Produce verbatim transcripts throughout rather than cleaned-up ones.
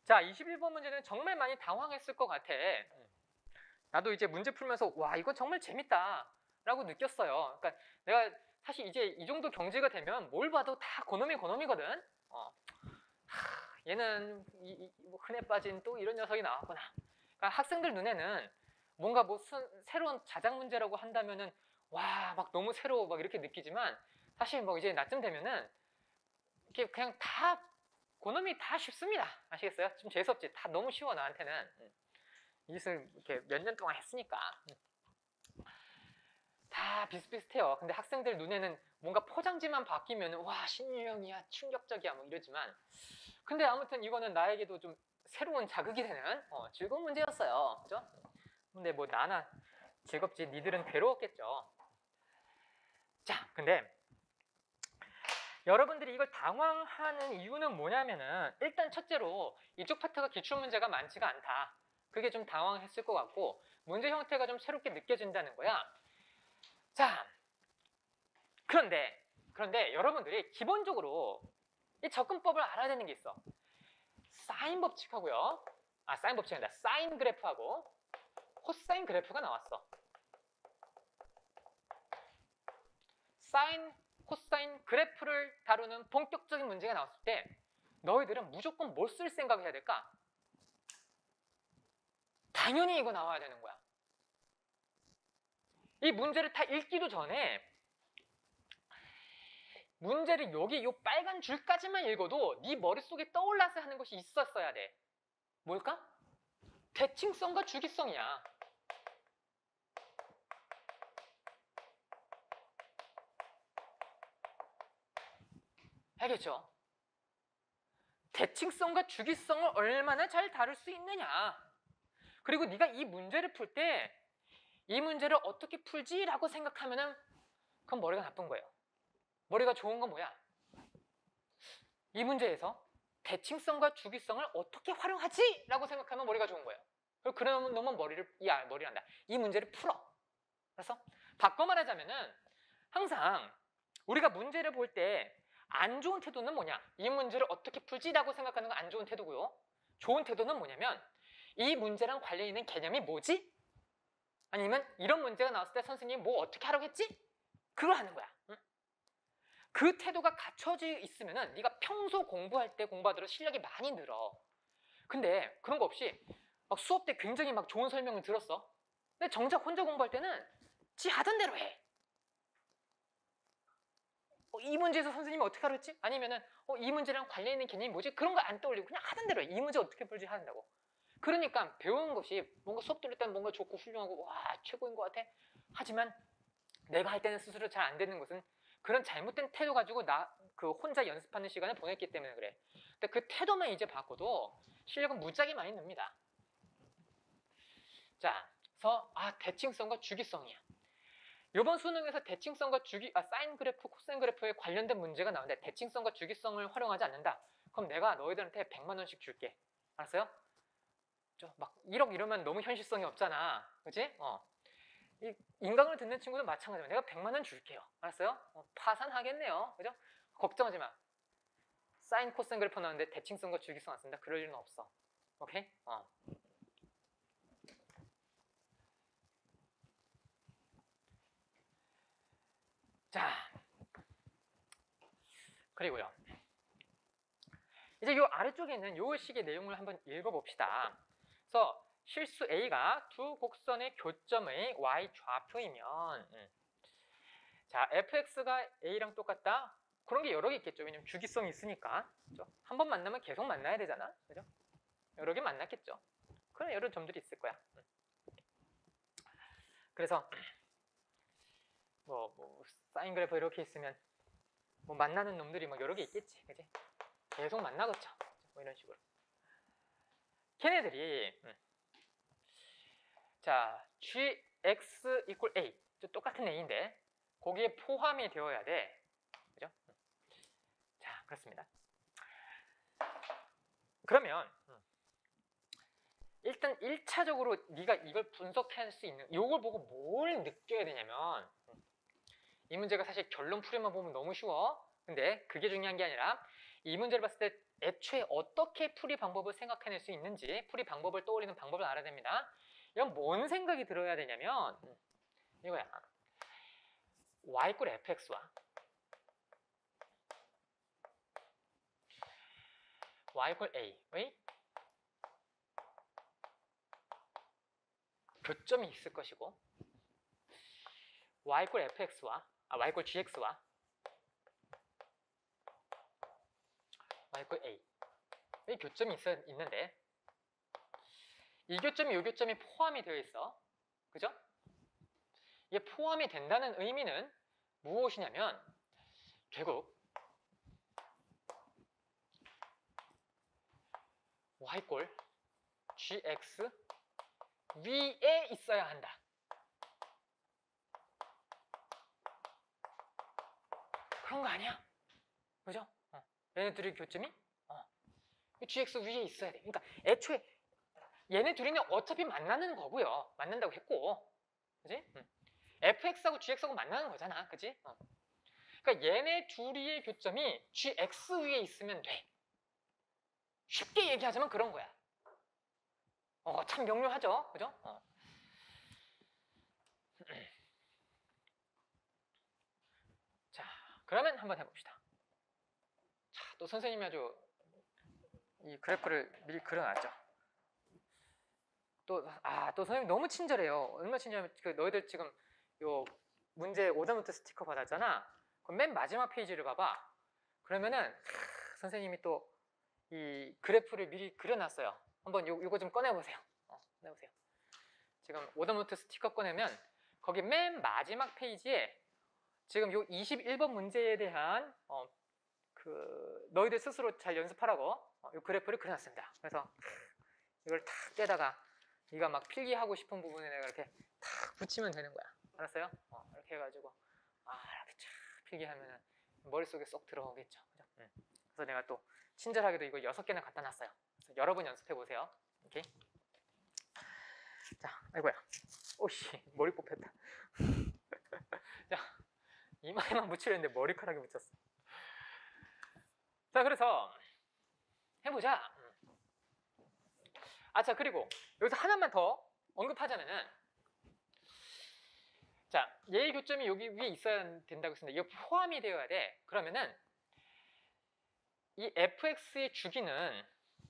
자, 이십일 번 문제는 정말 많이 당황했을 것 같아. 나도 이제 문제 풀면서 와, 이거 정말 재밌다 라고 느꼈어요. 그러니까 내가 사실 이제 이 정도 경지가 되면 뭘 봐도 다 고놈이 고놈이거든. 어. 하, 얘는 이, 이, 뭐 흔해 빠진 또 이런 녀석이 나왔구나. 그러니까 학생들 눈에는 뭔가 뭐 수, 새로운 자작 문제라고 한다면은 와, 막 너무 새로워 막 이렇게 느끼지만 사실 뭐 이제 나쯤 되면은 이렇게 그냥 다 고놈이 다 쉽습니다. 아시겠어요? 좀 재수없지. 다 너무 쉬워 나한테는. 이 짓을 이렇게 몇 년 동안 했으니까. 다 비슷비슷해요. 근데 학생들 눈에는 뭔가 포장지만 바뀌면 와, 신유형이야, 충격적이야 뭐 이러지만 근데 아무튼 이거는 나에게도 좀 새로운 자극이 되는 어, 즐거운 문제였어요. 그죠? 근데 뭐 나나 즐겁지 니들은 괴로웠겠죠. 자, 근데 여러분들이 이걸 당황하는 이유는 뭐냐면은 일단 첫째로 이쪽 파트가 기출문제가 많지가 않다. 그게 좀 당황했을 것 같고 문제 형태가 좀 새롭게 느껴진다는 거야. 자, 그런데 그런데 여러분들이 기본적으로 이 접근법을 알아야 되는 게 있어. 사인 법칙하고요. 아, 사인 법칙이 아니라 사인 그래프하고 코사인 그래프가 나왔어. 사인, 코사인 그래프를 다루는 본격적인 문제가 나왔을 때 너희들은 무조건 뭘 쓸 생각을 해야 될까? 당연히 이거 나와야 되는 거야. 이 문제를 다 읽기도 전에 문제를 여기 이 빨간 줄까지만 읽어도 네 머릿속에 떠올라서 하는 것이 있었어야 돼. 뭘까? 대칭성과 주기성이야. 알겠죠? 대칭성과 주기성을 얼마나 잘 다룰 수 있느냐. 그리고 네가 이 문제를 풀 때 이 문제를 어떻게 풀지? 라고 생각하면은 그건 머리가 나쁜 거예요. 머리가 좋은 건 뭐야? 이 문제에서 대칭성과 주기성을 어떻게 활용하지? 라고 생각하면 머리가 좋은 거예요. 그리고 그러면 너무 머리를, 야, 머리를 한다. 이 문제를 풀어. 그래서 바꿔 말하자면은 항상 우리가 문제를 볼 때 안 좋은 태도는 뭐냐? 이 문제를 어떻게 풀지라고 생각하는 건 안 좋은 태도고요. 좋은 태도는 뭐냐면 이 문제랑 관련 있는 개념이 뭐지? 아니면 이런 문제가 나왔을 때 선생님이 뭐 어떻게 하라고 했지? 그걸 하는 거야. 응? 그 태도가 갖춰져 있으면은 네가 평소 공부할 때 공부하도록 실력이 많이 늘어. 근데 그런 거 없이 막 수업 때 굉장히 막 좋은 설명을 들었어. 근데 정작 혼자 공부할 때는 지 하던 대로 해. 어, 이 문제에서 선생님이 어떻게 하라고 했지? 아니면은 어, 이 문제랑 관련 있는 개념이 뭐지? 그런 거 안 떠올리고 그냥 하던 대로 해. 이 문제 어떻게 풀지 한다고. 그러니까 배우는 것이 뭔가 수업 들을 때는 뭔가 좋고 훌륭하고 와 최고인 것 같아. 하지만 내가 할 때는 스스로 잘 안 되는 것은 그런 잘못된 태도 가지고 나 그 혼자 연습하는 시간을 보냈기 때문에 그래. 근데 그 태도만 이제 바꿔도 실력은 무지하게 많이 늡니다. 자, 그래서 아 대칭성과 주기성이야. 이번 수능에서 대칭성과 주기, 아 사인 그래프, 코사인 그래프에 관련된 문제가 나오는데 대칭성과 주기성을 활용하지 않는다. 그럼 내가 너희들한테 백만 원씩 줄게. 알았어요? 막 일억 이러면 너무 현실성이 없잖아. 그치? 어. 이 인강을 듣는 친구도 마찬가지로 내가 백만 원 줄게요. 알았어요? 어, 파산하겠네요. 그죠? 걱정하지 마. 사인, 코사인 그래프 나오는데 대칭성과 주기성 안 쓴다? 그럴 일은 없어. 오케이? 어. 자, 그리고요. 이제 이 아래쪽에 있는 이 식의 내용을 한번 읽어봅시다. 그래서 실수 A가 두 곡선의 교점의 y 좌표이면 음. 자, 에프엑스가 A랑 똑같다? 그런 게 여러 개 있겠죠. 왜냐면 주기성이 있으니까. 그죠? 한 번 만나면 계속 만나야 되잖아. 그죠? 여러 개 만났겠죠. 그런 여러 점들이 있을 거야. 그래서 뭐, 뭐 사인 그래프 이렇게 있으면 뭐 만나는 놈들이 뭐 여러 개 있겠지. 그지? 계속 만나겠죠. 뭐 이런 식으로. 걔네들이 음. 자, gx equal a. 똑같은 a인데 거기에 포함이 되어야 돼. 그죠? 자, 그렇습니다. 그러면 일단 일 차적으로 네가 이걸 분석할 수 있는 이걸 보고 뭘 느껴야 되냐면 이 문제가 사실 결론 풀이만 보면 너무 쉬워. 근데 그게 중요한 게 아니라 이 문제를 봤을 때 애초에 어떻게 풀이 방법을 생각해낼 수 있는지, 풀이 방법을 떠올리는 방법을 알아야 됩니다. 이건 뭔 생각이 들어야 되냐면 이거야. y 이퀄 fx와 y 이퀄 a의 교점이 있을 것이고 y 이퀄 fx와 아 y 이퀄 gx와 y 이퀄 a의 교점이 있어, 있는데 이 교점이 이 교점이 포함이 되어 있어. 그죠? 이게 포함이 된다는 의미는 무엇이냐면 결국 y 이퀄 gx 위에 있어야 한다. 그런 거 아니야? 그죠? 어. 얘네 둘의 교점이 어. gx 위에 있어야 돼. 그러니까 애초에 얘네 둘이는 어차피 만나는 거고요. 만난다고 했고, 그지? 응. fx하고 gx하고 만나는 거잖아, 그지? 어. 그러니까 얘네 둘이의 교점이 gx 위에 있으면 돼. 쉽게 얘기하자면 그런 거야. 어, 참 명료하죠, 그죠? 어. 자, 그러면 한번 해봅시다. 자, 또 선생님이 아주 이 그래프를 미리 그려놨죠. 또, 아, 또 선생님 너무 친절해요. 얼마나 친절하면, 그, 너희들 지금 요 문제 오답노트 스티커 받았잖아. 그럼 맨 마지막 페이지를 봐봐. 그러면은, 하, 선생님이 또 이 그래프를 미리 그려놨어요. 한번 요, 요거 좀 꺼내보세요. 어, 꺼내보세요. 지금 오답노트 스티커 꺼내면, 거기 맨 마지막 페이지에 지금 요 이십일 번 문제에 대한, 어, 그, 너희들 스스로 잘 연습하라고, 어, 요 그래프를 그려놨습니다. 그래서, 이걸 탁 떼다가, 네가 막 필기하고 싶은 부분에 내가 이렇게 탁 붙이면 되는 거야. 알았어요? 어, 이렇게 해가지고 아 이렇게 쫙 필기하면 머릿속에 쏙 들어오겠죠. 그죠? 응. 그래서 내가 또 친절하게도 이거 여섯 개나 갖다 놨어요. 그래서 여러 번 연습해 보세요. 오케이? 자, 아이고야. 오씨, 머리 뽑혔다. 자, 이마에만 붙이려는데 머리카락이 붙였어. 자, 그래서 해보자. 아, 자, 그리고 여기서 하나만 더 언급하자면은, 자, 얘의 교점이 여기 위에 있어야 된다고 했습니다. 이거 포함이 되어야 돼. 그러면은 이 fx의 주기는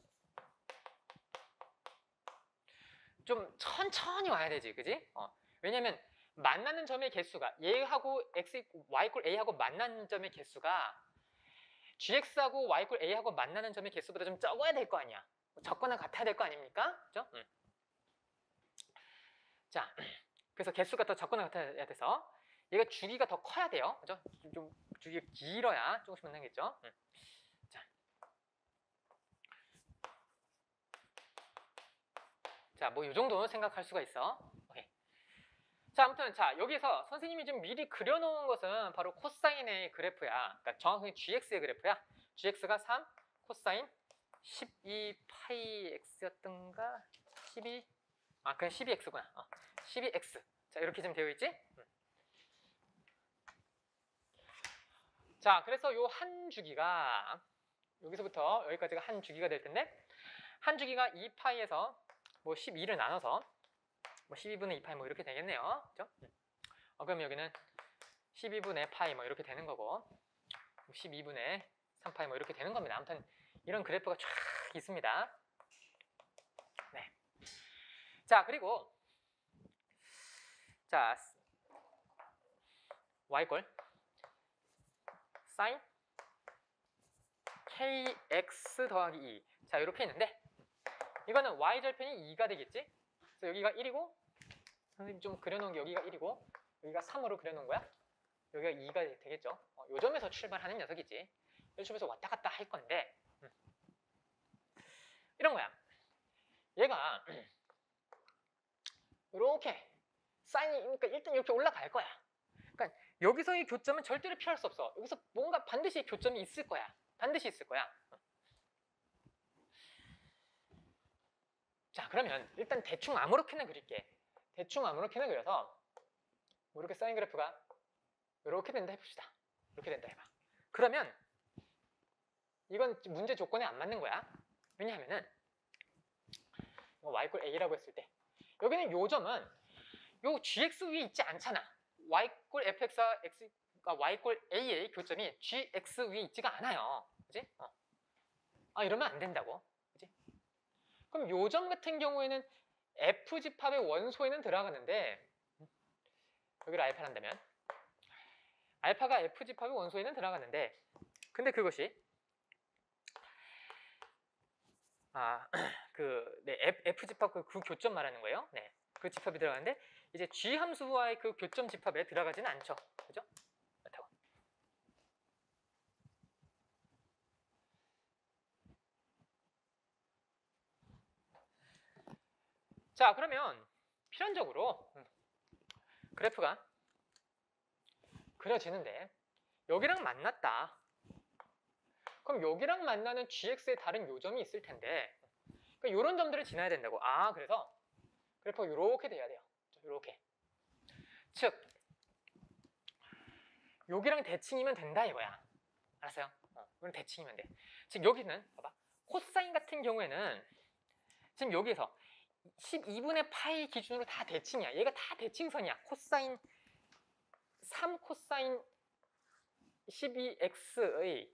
좀 천천히 와야 되지, 그지? 어. 왜냐면 만나는 점의 개수가 얘하고 x, y 이퀄 a하고 만나는 점의 개수가 gx하고 y 이퀄 a하고 만나는 점의 개수보다 좀 적어야 될 거 아니야. 적거나 같아야 될 거 아닙니까? 그죠? 응. 자, 그래서 개수가 더 적거나 같아야 돼서 얘가 주기가 더 커야 돼요. 그죠? 좀 주기가 길어야 조금씩 만나겠죠? 응. 자. 자, 뭐 이 정도는 생각할 수가 있어. 오케이. 자, 아무튼 자, 여기서 선생님이 좀 미리 그려놓은 것은 바로 코사인의 그래프야. 그러니까 정확하게 gx의 그래프야. gx가 삼, 코사인 십이 파이 x였던가? 십이, 아, 그냥 십이 엑스구나. 어, 십이 엑스. 자, 이렇게 좀 되어 있지? 음. 자, 그래서 요 한 주기가 여기서부터 여기까지가 한 주기가 될 텐데, 한 주기가 이 파이에서 뭐 십이를 나눠서 뭐 십이 분의 이 파이 뭐 이렇게 되겠네요. 그죠? 음. 어, 그럼 여기는 십이 분의 파이 뭐 이렇게 되는 거고, 십이 분의 삼 파이 뭐 이렇게 되는 겁니다. 아무튼 이런 그래프가 쫙 있습니다. 네. 자, 그리고 자, y 꼴 sin kx 더하기 이. 자, 이렇게 있는데 이거는 y절편이 이가 되겠지? 그래서 여기가 일이고, 선생님 좀 그려놓은 게 여기가 일이고 여기가 삼으로 그려놓은 거야. 여기가 이가 되겠죠? 어, 요 점에서 출발하는 녀석이지. 이 점에서 왔다 갔다 할 건데, 음. 이런 거야. 얘가 이렇게 사인이, 그러니까 일단 이렇게 올라갈 거야. 그러니까 여기서의 교점은 절대로 피할 수 없어. 여기서 뭔가 반드시 교점이 있을 거야. 반드시 있을 거야. 자, 그러면 일단 대충 아무렇게나 그릴게. 대충 아무렇게나 그려서 뭐 이렇게 사인 그래프가 이렇게 된다 해봅시다. 이렇게 된다 해봐. 그러면 이건 문제 조건에 안 맞는 거야. 왜냐하면은 y 꼴 a라고 했을 때 여기는 요 점은 요 gx 위에 있지 않잖아. y 꼴 fx와 x, 그러니까 y 꼴 a의 교점이 gx 위에 있지가 않아요. 그지? 어. 아, 이러면 안 된다고. 그지? 그럼 요 점 같은 경우에는 f 집합의 원소에는 들어가는데 여기를 알파를 한다면 알파가 f 집합의 원소에는 들어가는데 근데 그것이 아, 그, 네, F, F 집합 그, 그 교점 말하는 거예요. 네, 그 집합이 들어가는데 이제 G 함수와의 그 교점 집합에 들어가지는 않죠. 그죠? 그렇다고. 자, 그러면 필연적으로 음, 그래프가 그려지는데 여기랑 만났다. 그럼 여기랑 만나는 gx의 다른 요점이 있을 텐데 그러니까 이런 점들을 지나야 된다고. 아, 그래서 그래프가 이렇게 돼야 돼요. 이렇게. 즉 여기랑 대칭이면 된다 이거야. 알았어요? 어, 이건 대칭이면 돼. 즉 여기는 봐봐. 코사인 같은 경우에는 지금 여기에서 십이분의 파이 기준으로 다 대칭이야. 얘가 다 대칭선이야. 코사인 삼 코사인 십이 엑스의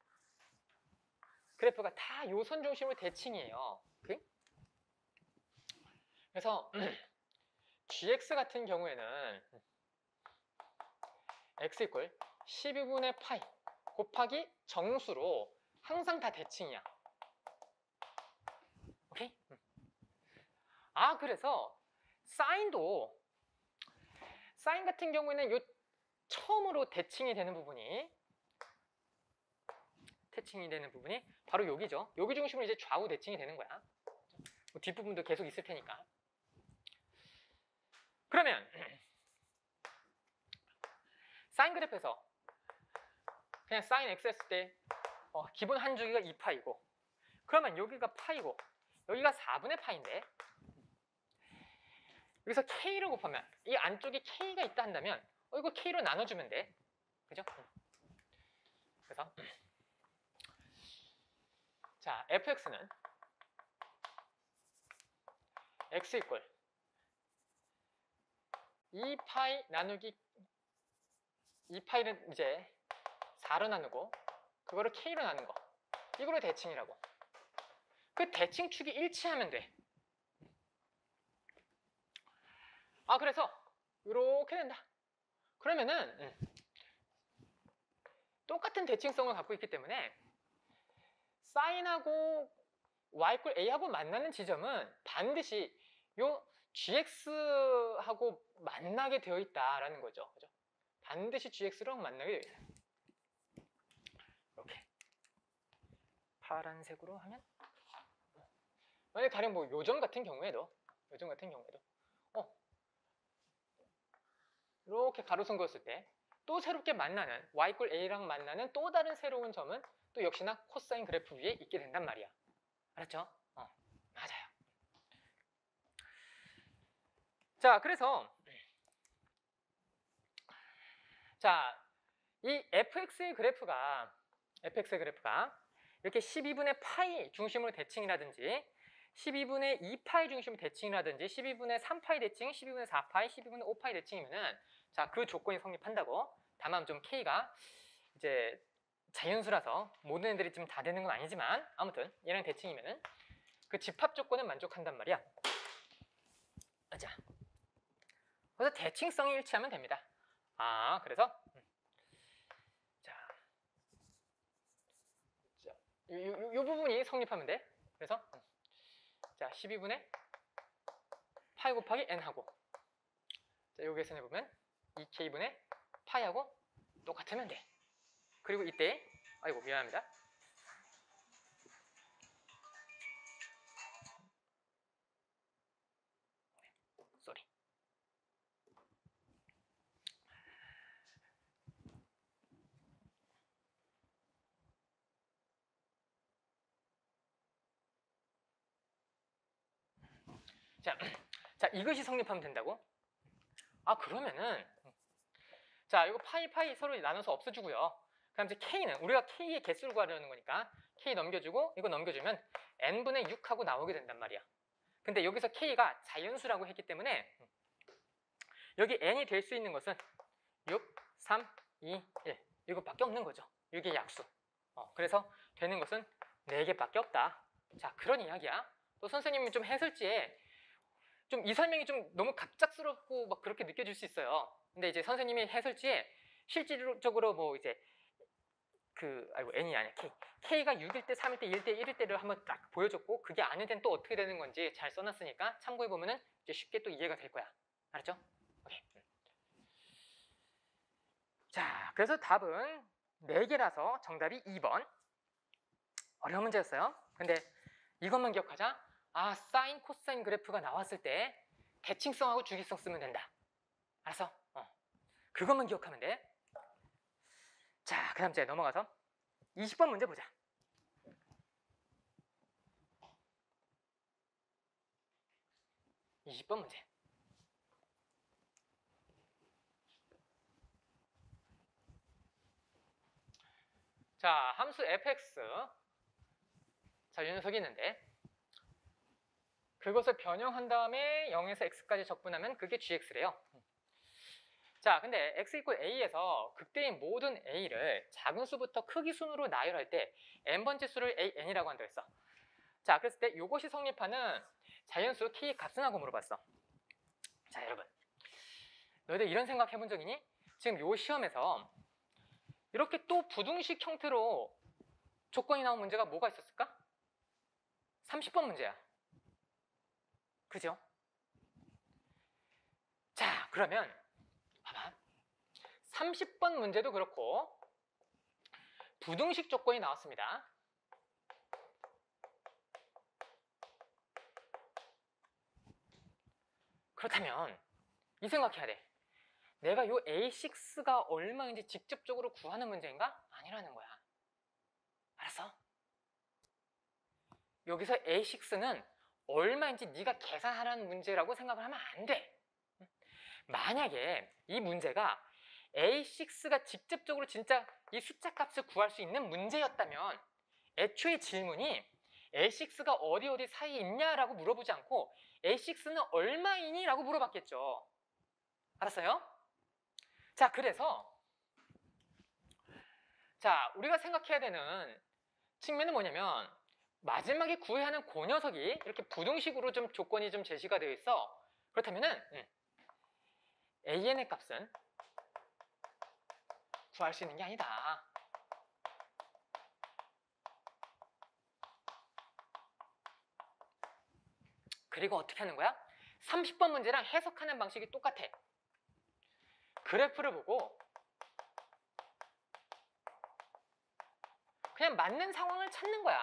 그래프가 다 요 선 중심으로 대칭이에요. 오케이? 그래서 gx 같은 경우에는 x 이퀄 십이분의 파이 곱하기 정수로 항상 다 대칭이야. 오케이? 아, 그래서 사인도 사인 같은 경우에는 요 처음으로 대칭이 되는 부분이 대칭이 되는 부분이 바로 여기죠. 여기 중심으로 이제 좌우 대칭이 되는 거야. 뭐 뒷부분도 계속 있을 테니까. 그러면 사인 그래프에서 그냥 사인 x 했을 때 어, 기본 한 주기가 이 파이고 그러면 여기가 파이고 여기가 사분의 파인데 여기서 k로 곱하면 이 안쪽에 k가 있다 한다면 어, 이거 k로 나눠주면 돼. 그죠? 그래서 자, fx는 x 이퀄 이 파이 나누기 이 파이는 이제 사로 나누고 그거를 k로 나눈 거 이거로 대칭이라고. 그 대칭축이 일치하면 돼. 아, 그래서 이렇게 된다. 그러면은 음, 똑같은 대칭성을 갖고 있기 때문에 사인하고 y 꼴 a하고 만나는 지점은 반드시 요 gx하고 만나게 되어 있다라는 거죠. 그죠? 반드시 gx랑 만나게 되어 있다. 이렇게 파란색으로 하면 만약에 가령 뭐 요점 같은 경우에도 요점 같은 경우에도 어 이렇게 가로선 그었을 때 또 새롭게 만나는 y 꼴 a랑 만나는 또 다른 새로운 점은 또 역시나 코사인 그래프 위에 있게 된단 말이야. 알았죠? 어, 맞아요. 자, 그래서 자, 이 fx의 그래프가 fx의 그래프가 이렇게 십이분의 파이 중심으로 대칭이라든지 십이분의 이 파이 중심으로 대칭이라든지 십이분의 삼 파이 대칭, 십이분의 사 파이, 십이분의 오 파이 대칭이면은 자, 그 조건이 성립한다고. 다만 좀 k가 이제 자연수라서 모든 애들이 지금 다 되는 건 아니지만 아무튼 얘랑 대칭이면은 그 집합 조건은 만족한단 말이야. 자, 그래서 대칭성이 일치하면 됩니다. 아, 그래서 자, 자, 요, 요, 요 부분이 성립하면 돼. 그래서 자, 십이분의 파이 곱하기 n하고 자, 여기에서 해보면 이 케이분의 파이하고 똑같으면 돼. 그리고 이때 아이고 미안합니다. 쏘리. 자, 자, 이것이 성립하면 된다고? 아, 그러면은 자, 이거 파이 파이 서로 나눠서 없애주고요. 그다음 이제 K는 우리가 K의 개수를 구하려는 거니까 K 넘겨주고 이거 넘겨주면 n분의 육하고 나오게 된단 말이야. 근데 여기서 K가 자연수라고 했기 때문에 여기 n이 될 수 있는 것은 육, 삼, 이, 일 이것밖에 없는 거죠. 이게 약수. 어, 그래서 되는 것은 네 개밖에 없다. 자, 그런 이야기야. 또 선생님이 좀 해설지에 좀 이 설명이 좀 너무 갑작스럽고 막 그렇게 느껴질 수 있어요. 근데 이제 선생님이 해설지에 실질적으로 뭐 이제 그 아이고 n이 아니야 k k가 육일 때, 삼일 때, 일 대 일일 때를 한번 딱 보여줬고 그게 아닐 땐 또 어떻게 되는 건지 잘 써놨으니까 참고해 보면은 이제 쉽게 또 이해가 될 거야. 알았죠? 오케이. 자, 그래서 답은 네 개라서 정답이 이 번. 어려운 문제였어요. 근데 이것만 기억하자. 아, 사인, 코사인 그래프가 나왔을 때 대칭성하고 주기성 쓰면 된다. 알았어? 어. 그것만 기억하면 돼. 자, 그 다음 이제 넘어가서 이십 번 문제 보자. 이십 번 문제. 자, 함수 fx 자, 이 녀석이 있는데 그것을 변형한 다음에 영에서 x까지 적분하면 그게 gx래요. 자, 근데 x 이퀄 a에서 극대인 모든 a를 작은 수부터 크기 순으로 나열할 때 n번째 수를 an이라고 한다고 했어. 자, 그랬을 때 이것이 성립하는 자연수 k 값은 하고 물어봤어. 자, 여러분, 너희들 이런 생각 해본 적 있니? 지금 요 시험에서 이렇게 또 부등식 형태로 조건이 나온 문제가 뭐가 있었을까? 삼십 번 문제야. 그죠? 자, 그러면 봐봐. 삼십 번 문제도 그렇고 부등식 조건이 나왔습니다. 그렇다면 이 생각해야 돼. 내가 요 에이 식스가 얼마인지 직접적으로 구하는 문제인가? 아니라는 거야. 알았어? 여기서 에이 식스는 얼마인지 네가 계산하라는 문제라고 생각을 하면 안 돼. 만약에 이 문제가 에이 식스가 직접적으로 진짜 이 숫자 값을 구할 수 있는 문제였다면 애초에 질문이 에이 식스가 어디 어디 사이에 있냐라고 물어보지 않고 에이 식스는 얼마이니? 라고 물어봤겠죠. 알았어요? 자, 그래서 자, 우리가 생각해야 되는 측면은 뭐냐면 마지막에 구해야 하는 그 녀석이 이렇게 부등식으로 좀 조건이 좀 제시가 되어 있어. 그렇다면은 음, 에이엔의 값은 구할 수 있는 게 아니다. 그리고 어떻게 하는 거야? 삼십 번 문제랑 해석하는 방식이 똑같아. 그래프를 보고 그냥 맞는 상황을 찾는 거야.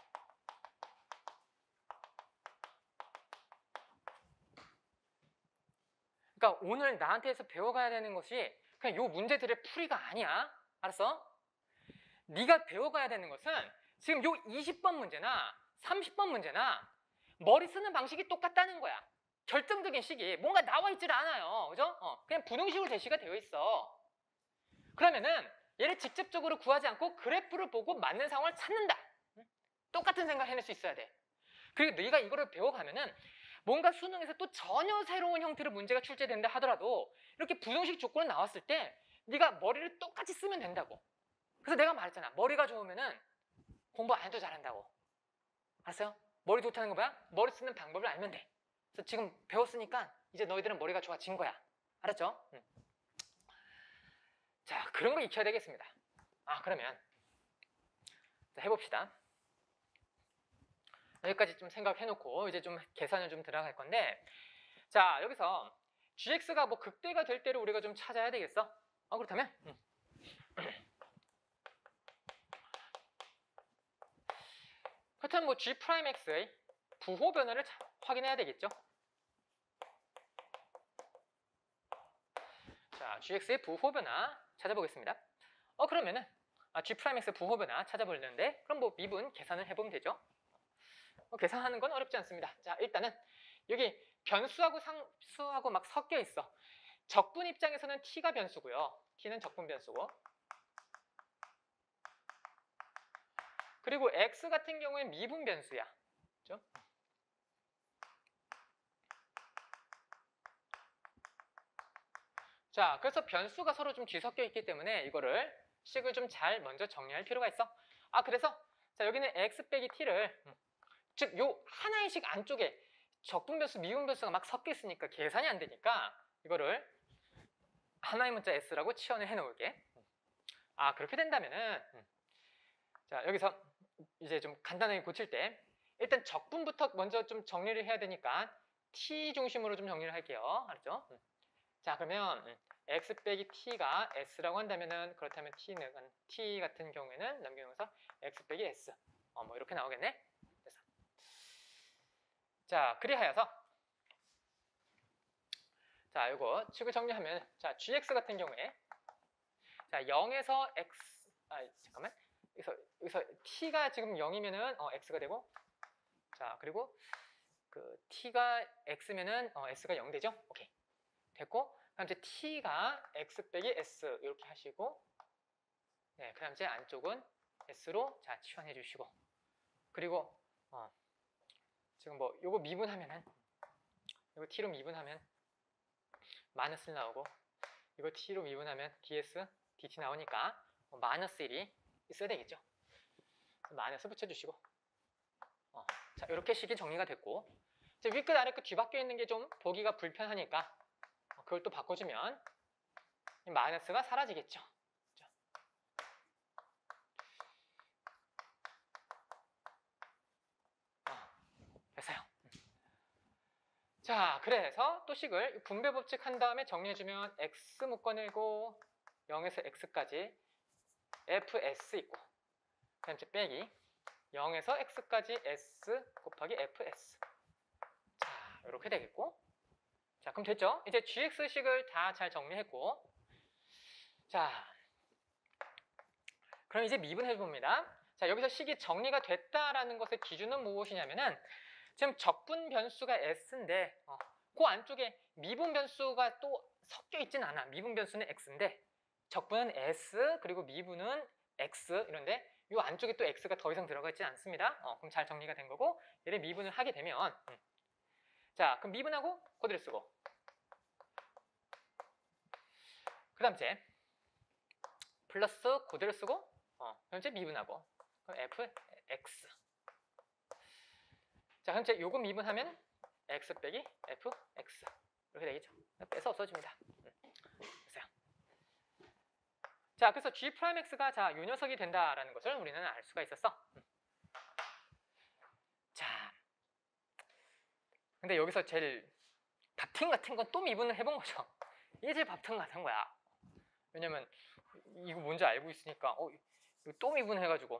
그러니까 오늘 나한테서 배워가야 되는 것이 그냥 요 문제들의 풀이가 아니야. 알았어? 네가 배워가야 되는 것은 지금 요 이십 번 문제나 삼십 번 문제나 머리 쓰는 방식이 똑같다는 거야. 결정적인 시기 뭔가 나와 있질 않아요. 그죠? 어, 그냥 부등식으로 제시가 되어 있어. 그러면은 얘를 직접적으로 구하지 않고 그래프를 보고 맞는 상황을 찾는다. 똑같은 생각을 해낼 수 있어야 돼. 그리고 네가 이거를 배워가면은 뭔가 수능에서 또 전혀 새로운 형태로 문제가 출제된다 하더라도 이렇게 부등식 조건이 나왔을 때 네가 머리를 똑같이 쓰면 된다고. 그래서 내가 말했잖아. 머리가 좋으면은 공부 안 해도 잘한다고. 알았어요? 머리 좋다는 거 뭐야? 머리 쓰는 방법을 알면 돼. 그래서 지금 배웠으니까 이제 너희들은 머리가 좋아진 거야. 알았죠? 응. 자, 그런 거 익혀야 되겠습니다. 아, 그러면 자, 해봅시다. 여기까지 좀 생각해놓고 이제 좀 계산을 좀 들어갈 건데, 자, 여기서 gx가 뭐 극대가 될 때를 우리가 좀 찾아야 되겠어? 어, 그렇다면 음. 그렇다면 뭐 g'x의 부호 변화를 자, 확인해야 되겠죠? 자, gx의 부호 변화 찾아보겠습니다. 어, 그러면은 아, g'x의 부호 변화 찾아보려는데 그럼 뭐 미분 계산을 해보면 되죠? 뭐 계산하는 건 어렵지 않습니다. 자, 일단은 여기 변수하고 상수하고 막 섞여 있어. 적분 입장에서는 t가 변수고요. t는 적분 변수고. 그리고 x 같은 경우에 미분 변수야. 그렇죠? 자, 그래서 변수가 서로 좀 뒤섞여 있기 때문에 이거를 식을 좀 잘 먼저 정리할 필요가 있어. 아, 그래서 자, 여기는 x 빼기 t를 즉 요 하나의 식 안쪽에 적분 변수, 미분 변수가 막 섞여 있으니까 계산이 안 되니까 이거를 하나의 문자 s라고 치환을 해 놓을게. 아, 그렇게 된다면은 자, 여기서 이제 좀 간단하게 고칠 때 일단 적분부터 먼저 좀 정리를 해야 되니까 t 중심으로 좀 정리를 할게요. 알았죠? 자, 그러면 x 빼기 t가 s라고 한다면은 그렇다면 t는 t 같은 경우에는 남겨놓으면서 x 빼기 s 어, 뭐 이렇게 나오겠네. 그래서 자, 그리하여서 자, 요거 식을 정리하면 자, gx 같은 경우에 자, 영에서 x 아, 잠깐만. 여기서 여기서 t가 지금 영이면은 어, x가 되고 자, 그리고 그 t가 x면은 어, s가 영 되죠? 오케이. 됐고 그다음 이제 t가 x 빼기 s 이렇게 하시고 네, 그다음 이제 안쪽은 s로 자, 치환해 주시고 그리고 어, 지금 뭐 요거 미분하면은 이거 t로 미분하면 마이너스 나오고 이거 t로 미분하면 ds, dt 나오니까 어, 마이너스 일이 있어야 되겠죠. 마이너스 붙여주시고 어, 자, 이렇게 식이 정리가 됐고 이제 윗끝 아래끝 뒤바뀌어 있는 게 좀 보기가 불편하니까 어, 그걸 또 바꿔주면 이 마이너스가 사라지겠죠. 그렇죠? 어, 됐어요. 자, 그래서 또 식을 분배 법칙 한 다음에 정리해주면 x 묶어내고 영에서 x까지 fs 있고 그다음 이제 빼기 영에서 x까지 s 곱하기 fs 자, 이렇게 되겠고 자, 그럼 됐죠? 이제 gx식을 다 잘 정리했고 자, 그럼 이제 미분해 봅니다. 자, 여기서 식이 정리가 됐다라는 것의 기준은 무엇이냐면은 지금 적분 변수가 s인데 어, 그 안쪽에 미분 변수가 또 섞여 있진 않아. 미분 변수는 x인데 적분은 s 그리고 미분은 x 이런데 이 안쪽에 또 x가 더 이상 들어가 있지 않습니다. 어, 그럼 잘 정리가 된 거고 얘를 미분을 하게 되면 음. 자, 그럼 미분하고 코드를 쓰고 그 다음 이제 플러스 코드를 쓰고 어, 그럼 이제 미분하고 그럼 fx 자, 그럼 이제 요거 미분하면 x 빼기 fx 이렇게 되겠죠. 빼서 없어집니다. 됐어요. 자, 그래서 g'x가 자, 요 녀석이 된다라는 것을 우리는 알 수가 있었어. 자, 근데 여기서 제일 밥팅 같은 건 또 미분을 해본 거죠. 이게 제일 밥팅 같은 거야. 왜냐면 이거 뭔지 알고 있으니까 어, 이거 또 미분해가지고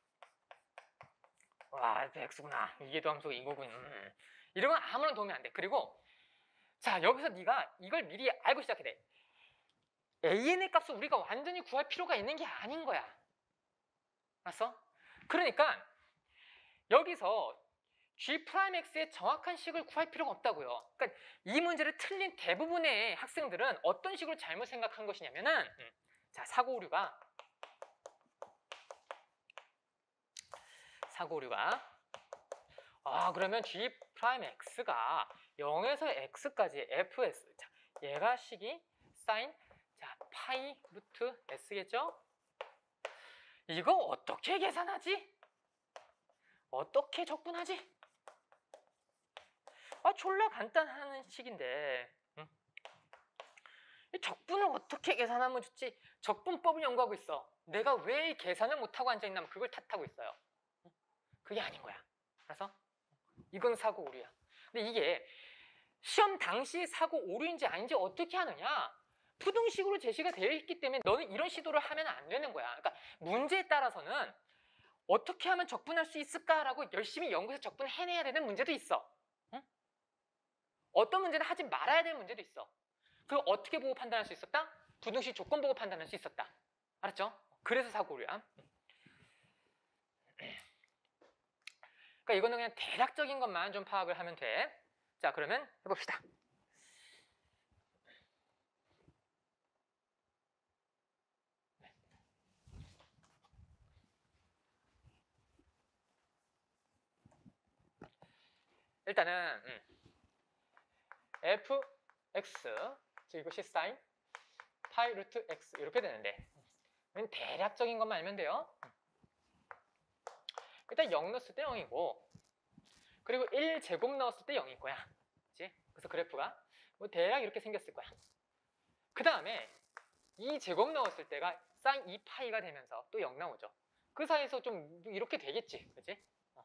와, x구나. 이게 더함수가 이거군. 음. 이런 건 아무런 도움이 안 돼. 그리고 자, 여기서 네가 이걸 미리 알고 시작해야 돼. an의 값을 우리가 완전히 구할 필요가 있는 게 아닌 거야. 알았어? 그러니까 여기서 g'x의 정확한 식을 구할 필요가 없다고요. 그러니까 이 문제를 틀린 대부분의 학생들은 어떤 식으로 잘못 생각한 것이냐면은 음, 자, 사고 오류가 사고 오류가 아, 그러면 g'x가 영에서 x까지 fs 자, 얘가 식이 사인 자, 파이 루트 s겠죠? 이거 어떻게 계산하지? 어떻게 적분하지? 아, 졸라 간단한 식인데 응? 이 적분을 어떻게 계산하면 좋지? 적분법을 연구하고 있어. 내가 왜 계산을 못하고 앉아있냐면 그걸 탓하고 있어요. 그게 아닌 거야. 그래서 이건 사고 오류야. 근데 이게 시험 당시 사고 오류인지 아닌지 어떻게 하느냐? 부등식으로 제시가 되어 있기 때문에 너는 이런 시도를 하면 안 되는 거야. 그러니까 문제에 따라서는 어떻게 하면 적분할 수 있을까라고 열심히 연구해서 적분을 해내야 되는 문제도 있어. 응? 어떤 문제는 하지 말아야 되는 문제도 있어. 그걸 어떻게 보고 판단할 수 있었다? 부등식 조건 보고 판단할 수 있었다. 알았죠? 그래서 사고 오류야. 그러니까 이거는 그냥 대략적인 것만 좀 파악을 하면 돼. 자, 그러면 해봅시다. 일단은 음, fx 즉 이것이 사인 파이 루트 x 이렇게 되는데 대략적인 것만 알면 돼요. 일단 영 넣었을 때 영이고 그리고 일 제곱 넣었을 때 영일 거야. 그치? 그래서 그래프가 뭐 대략 이렇게 생겼을 거야. 그 다음에 이 제곱 넣었을 때가 사인 이 파이가 되면서 또 영 나오죠. 그 사이에서 좀 이렇게 되겠지. 그치? 어.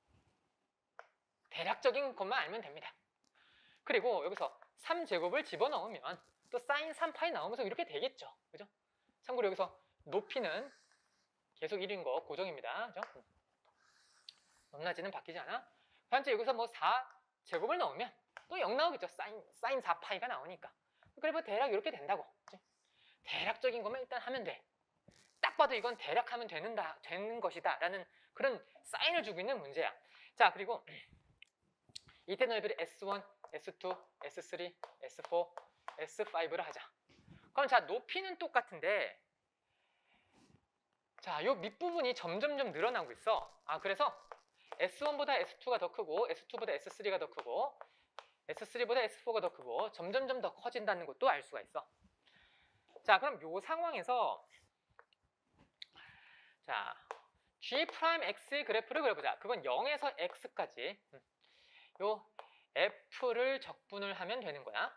대략적인 것만 알면 됩니다. 그리고 여기서 삼 제곱을 집어넣으면 또 사인 삼 파이 나오면서 이렇게 되겠죠. 그죠? 참고로 여기서 높이는 계속 일인 거 고정입니다. 그죠? 높낮이는 바뀌지 않아. 현재 여기서 뭐 사 제곱을 넣으면 또 영 나오겠죠. 사인, 사인 사 파이가 나오니까. 그래서 대략 이렇게 된다고. 그치? 대략적인 것만 일단 하면 돼. 딱 봐도 이건 대략 하면 되는다, 되는 것이다 라는 그런 사인을 주고 있는 문제야. 자, 그리고 이때 넓이를 에스 원, 에스 투, 에스 쓰리, 에스 포, 에스 파이브를 하자. 그럼 자, 높이는 똑같은데 자, 요 밑부분이 점점점 늘어나고 있어. 아, 그래서 에스 원보다 에스 투가 더 크고 에스 투보다 에스 쓰리가 더 크고 에스 쓰리보다 에스 포가 더 크고 점점점 더 커진다는 것도 알 수가 있어. 자, 그럼 요 상황에서 자, G 프라임 X의 그래프를 그려보자. 그건 영에서 X까지 요 F를 적분을 하면 되는 거야.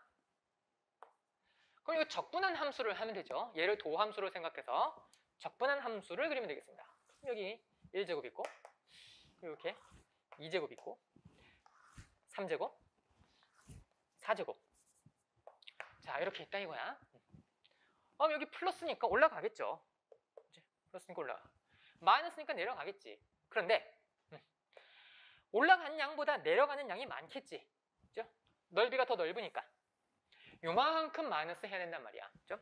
그럼 이거 적분한 함수를 하면 되죠. 얘를 도함수로 생각해서 적분한 함수를 그리면 되겠습니다. 여기 일 제곱 있고 이렇게 이 제곱 있고 삼 제곱 사 제곱 자, 이렇게 있다 이거야. 어, 여기 플러스니까 올라가겠죠. 이제 플러스니까 올라가. 마이너스니까 내려가겠지. 그런데 음, 올라가는 양보다 내려가는 양이 많겠지. 그죠? 넓이가 더 넓으니까. 요만큼 마이너스 해야 된단 말이야. 그죠?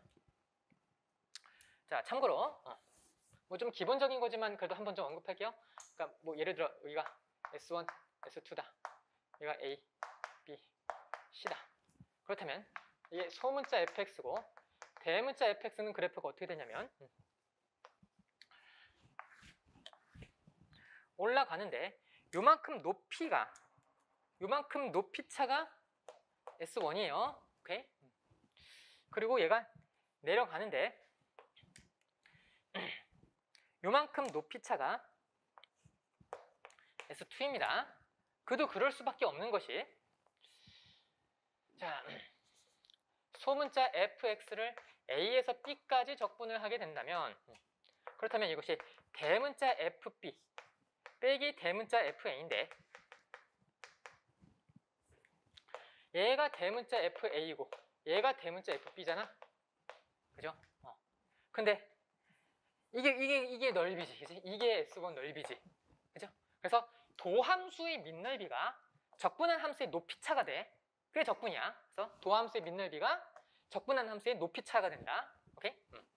자, 참고로 어, 뭐 좀 기본적인 거지만 그래도 한번 좀 언급할게요. 그러니까 뭐 예를 들어 여기가 에스 원, 에스 투다. 여기가 A, B, C다. 그렇다면 이게 소문자 에프엑스고 대문자 에프엑스는 그래프가 어떻게 되냐면 음, 올라가는데 요만큼 높이가 요만큼 높이 차가 에스 원이에요. 오케이? 그리고 얘가 내려가는데 요만큼 높이 차가 에스 투입니다. 그도 그럴 수밖에 없는 것이 자, 소문자 에프엑스를 A에서 B까지 적분을 하게 된다면 그렇다면 이것이 대문자 에프비 빼기 대문자 에프에이인데 얘가 대문자 에프에이고 얘가 대문자 에프비잖아. 그죠? 어. 근데 이게 이게 이게 넓이지. 그치? 이게 에스 원 넓이지. 그죠? 그래서 도함수의 밑넓이가 적분한 함수의 높이차가 돼. 그게 적분이야. 그래서 도함수의 밑넓이가 적분한 함수의 높이차가 된다. 오케이? 음.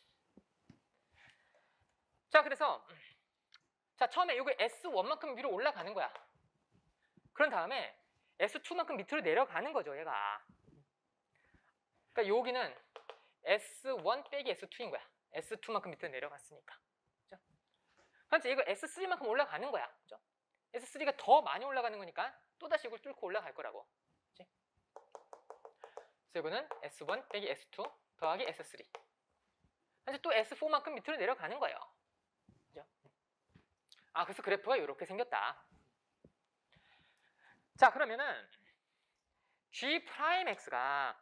자, 그래서 자, 처음에 여기 에스 원만큼 위로 올라가는 거야. 그런 다음에 에스 투만큼 밑으로 내려가는 거죠, 얘가. 그러니까 여기는 에스 원 빼기 에스 투인 거야. 에스 투만큼 밑으로 내려갔으니까. 그죠? 그런데 이거 에스 쓰리만큼 올라가는 거야. 그죠? 에스 쓰리가 더 많이 올라가는 거니까 또다시 이걸 뚫고 올라갈 거라고. 그치? 그래서 이거는 에스 원 빼기 에스 투 더하기 에스 쓰리. 그래서 또 에스 포만큼 밑으로 내려가는 거예요. 그죠? 아, 그래서 그래프가 이렇게 생겼다. 자, 그러면은 G 프라임 X가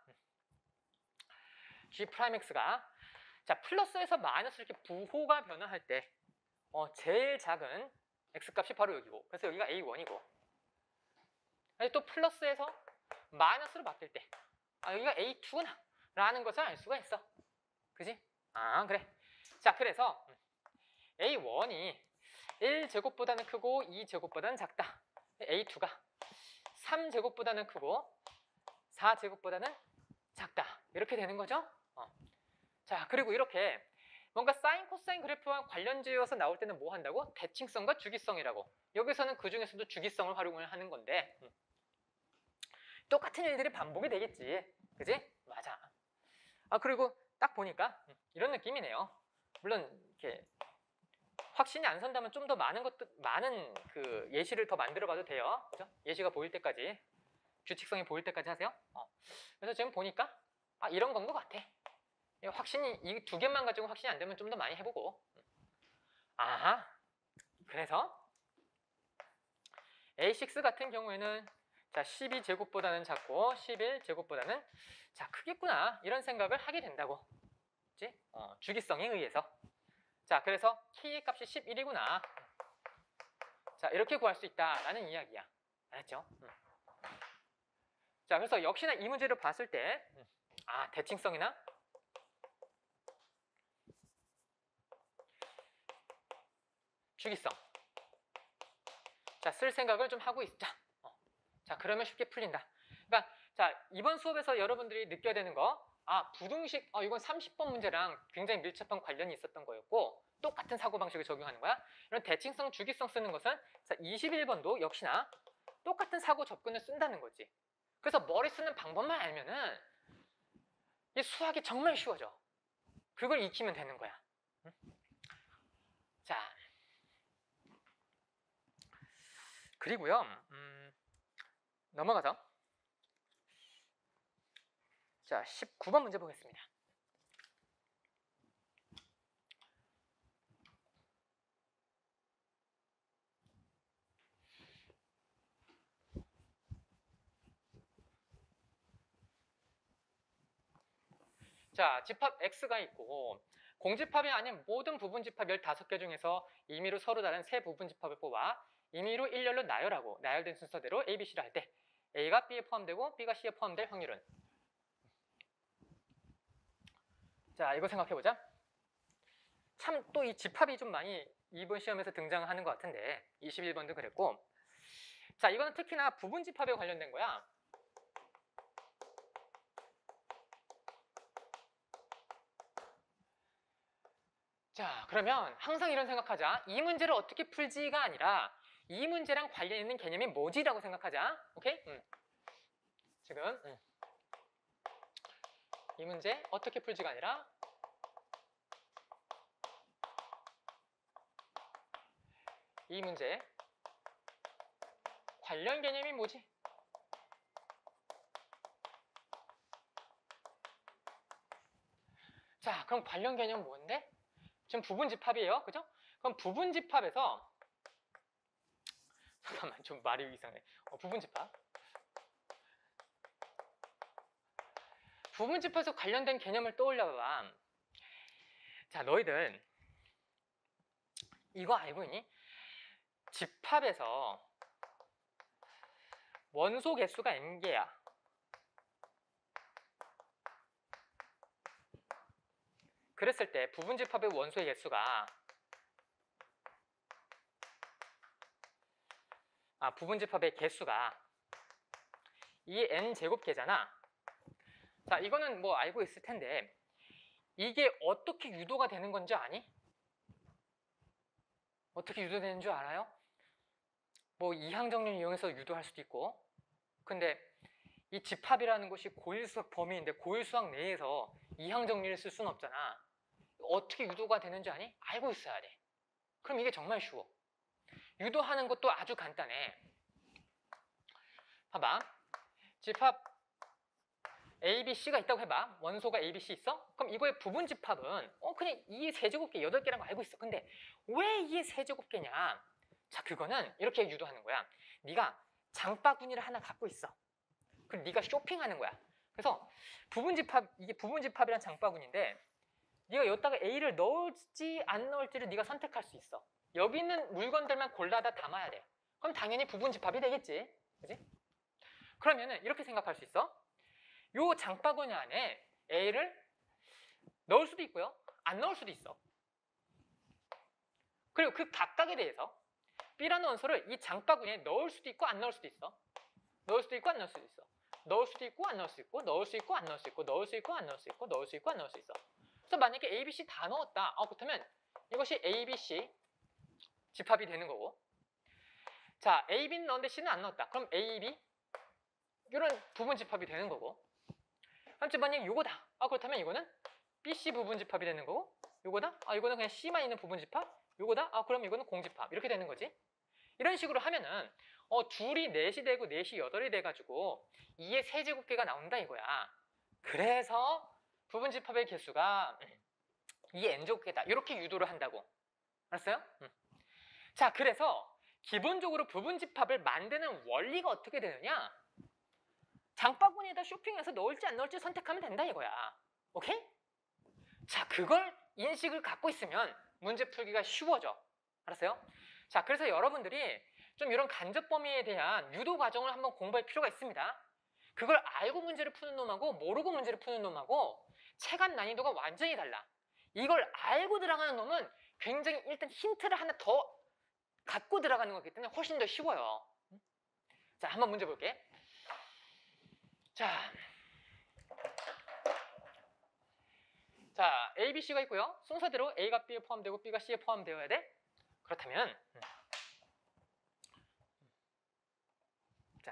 G 프라임 X가 자, 플러스에서 마이너스 이렇게 부호가 변화할 때 어, 제일 작은 X 값이 바로 여기고 그래서 여기가 에이 원이고 또 플러스에서 마이너스로 바뀔 때 아, 여기가 에이 투구나 라는 것을 알 수가 있어. 그지? 아, 그래. 자, 그래서 에이 원이 일 제곱보다는 크고 이 제곱보다는 작다. 에이 투가 삼 제곱보다는 크고 사 제곱보다는 작다. 이렇게 되는 거죠. 어. 자, 그리고 이렇게 뭔가 사인, 코사인 그래프와 관련지어서 나올 때는 뭐 한다고? 대칭성과 주기성이라고. 여기서는 그 중에서도 주기성을 활용을 하는 건데 음. 똑같은 일들이 반복이 되겠지. 그지? 맞아. 아, 그리고 딱 보니까 이런 느낌이네요. 물론 이렇게 확신이 안 선다면 좀 더 많은 것도 많은 그 예시를 더 만들어 봐도 돼요. 그죠? 예시가 보일 때까지, 규칙성이 보일 때까지 하세요. 어. 그래서 지금 보니까 아, 이런 건 것 같아. 확신이 이 두 개만 가지고 확신이 안 되면 좀 더 많이 해보고. 아하. 그래서 에이 식스 같은 경우에는 자 십이 제곱보다는 작고 십일 제곱보다는 자 크겠구나 이런 생각을 하게 된다고. 그치? 어, 주기성에 의해서. 자 그래서 K의 값이 십일이구나. 자 이렇게 구할 수 있다라는 이야기야. 알았죠? 음. 자 그래서 역시나 이 문제를 봤을 때 아 대칭성이나 주기성 자 쓸 생각을 좀 하고 있자. 어. 자 그러면 쉽게 풀린다. 그러니까 자 이번 수업에서 여러분들이 느껴야 되는 거 아 부등식 어, 이건 삼십 번 문제랑 굉장히 밀접한 관련이 있었던 거였고 똑같은 사고방식을 적용하는 거야. 이런 대칭성, 주기성 쓰는 것은 자 이십일 번도 역시나 똑같은 사고 접근을 쓴다는 거지. 그래서 머리 쓰는 방법만 알면은 이 수학이 정말 쉬워져. 그걸 익히면 되는 거야. 응? 자 그리고요 음, 넘어가서 자 십구 번 문제 보겠습니다. 자 집합 X가 있고 공집합이 아닌 모든 부분집합 십오 개 중에서 임의로 서로 다른 세 부분집합을 뽑아 임의로 일렬로 나열하고 나열된 순서대로 A, B, C를 할 때 A가 B에 포함되고 B가 C에 포함될 확률은? 자 이거 생각해보자. 참 또 이 집합이 좀 많이 이번 시험에서 등장하는 것 같은데 이십일 번도 그랬고 자 이거는 특히나 부분집합에 관련된 거야. 자 그러면 항상 이런 생각하자. 이 문제를 어떻게 풀지가 아니라 이 문제랑 관련 있는 개념이 뭐지라고 생각하자. 오케이? 음. 지금 음. 이 문제 어떻게 풀지가 아니라 이 문제 관련 개념이 뭐지? 자 그럼 관련 개념은 뭔데? 지금 부분집합이에요. 그죠? 그럼 부분집합에서 잠깐만 좀 말이 이상해. 어, 부분집합 부분집합에서 관련된 개념을 떠올려봐. 자 너희들 이거 알고 있니? 집합에서 원소 개수가 엔 개야. 그랬을 때 부분집합의 원소의 개수가 아 부분집합의 개수가 이 n 제곱개잖아. 자 이거는 뭐 알고 있을 텐데 이게 어떻게 유도가 되는 건지 아니? 어떻게 유도되는 줄 알아요? 뭐 이항정리를 이용해서 유도할 수도 있고 근데 이 집합이라는 것이 고일수학 범위인데 고일수학 내에서 이항정리를 쓸 수는 없잖아. 어떻게 유도가 되는지 아니? 알고 있어야 돼. 그럼 이게 정말 쉬워. 유도하는 것도 아주 간단해. 봐봐. 집합 A, B, C가 있다고 해봐. 원소가 A, B, C 있어? 그럼 이거의 부분집합은 어 그냥 이 세제곱계 여덟 개라는 거 알고 있어. 근데 왜 이게 세제곱계냐? 자 그거는 이렇게 유도하는 거야. 네가 장바구니를 하나 갖고 있어. 그럼 네가 쇼핑하는 거야. 그래서 부분집합 이게 부분집합이란 장바구니인데 네가 여기다가 A를 넣을지 안 넣을지를 네가 선택할 수 있어. 여기 있는 물건들만 골라다 담아야 돼. 그럼 당연히 부분집합이 되겠지. 그지? 그러면은 이렇게 생각할 수 있어. 요 장바구니 안에 A를 넣을 수도 있고요. 안 넣을 수도 있어. 그리고 그 각각에 대해서 B라는 원소를 이 장바구니에 넣을 수도 있고 안 넣을 수도 있어. 넣을 수도 있고 안 넣을 수도 있어. 넣을 수도 있고 안 넣을 수 있고 넣을 수 있고 안 넣을 수 있고 넣을 수 있고 안 넣을 수 있고 넣을 수 있고 안 넣을 수 있어. 그래서 만약에 A, B, C 다 넣었다. 어, 그렇다면 이것이 A, B, C 집합이 되는 거고 자 A, B는 넣었는데 C는 안 넣었다. 그럼 A, B 이런 부분 집합이 되는 거고 한쪽 만약에 요거다. 아 그렇다면 이거는 B, C 부분 집합이 되는 거고 요거다. 아 이거는 그냥 C만 있는 부분 집합 요거다? 아, 그럼 이거는 공집합. 이렇게 되는 거지. 이런 식으로 하면은 어, 둘이 넷이 되고 넷이 여덟이 돼가지고 이의 세제곱계가 나온다 이거야. 그래서 부분집합의 개수가 이 n제곱계다. 이렇게 유도를 한다고. 알았어요? 음. 자, 그래서 기본적으로 부분집합을 만드는 원리가 어떻게 되느냐? 장바구니에다 쇼핑해서 넣을지 안 넣을지 선택하면 된다 이거야. 오케이? 자, 그걸 인식을 갖고 있으면 문제 풀기가 쉬워져. 알았어요? 자, 그래서 여러분들이 좀 이런 간접 범위에 대한 유도 과정을 한번 공부할 필요가 있습니다. 그걸 알고 문제를 푸는 놈하고 모르고 문제를 푸는 놈하고 체감 난이도가 완전히 달라. 이걸 알고 들어가는 놈은 굉장히 일단 힌트를 하나 더 갖고 들어가는 거기 때문에 훨씬 더 쉬워요. 자, 한번 문제 볼게. 자, 자, A, B, C가 있고요. 순서대로 A가 B에 포함되고 B가 C에 포함되어야 돼. 그렇다면 자,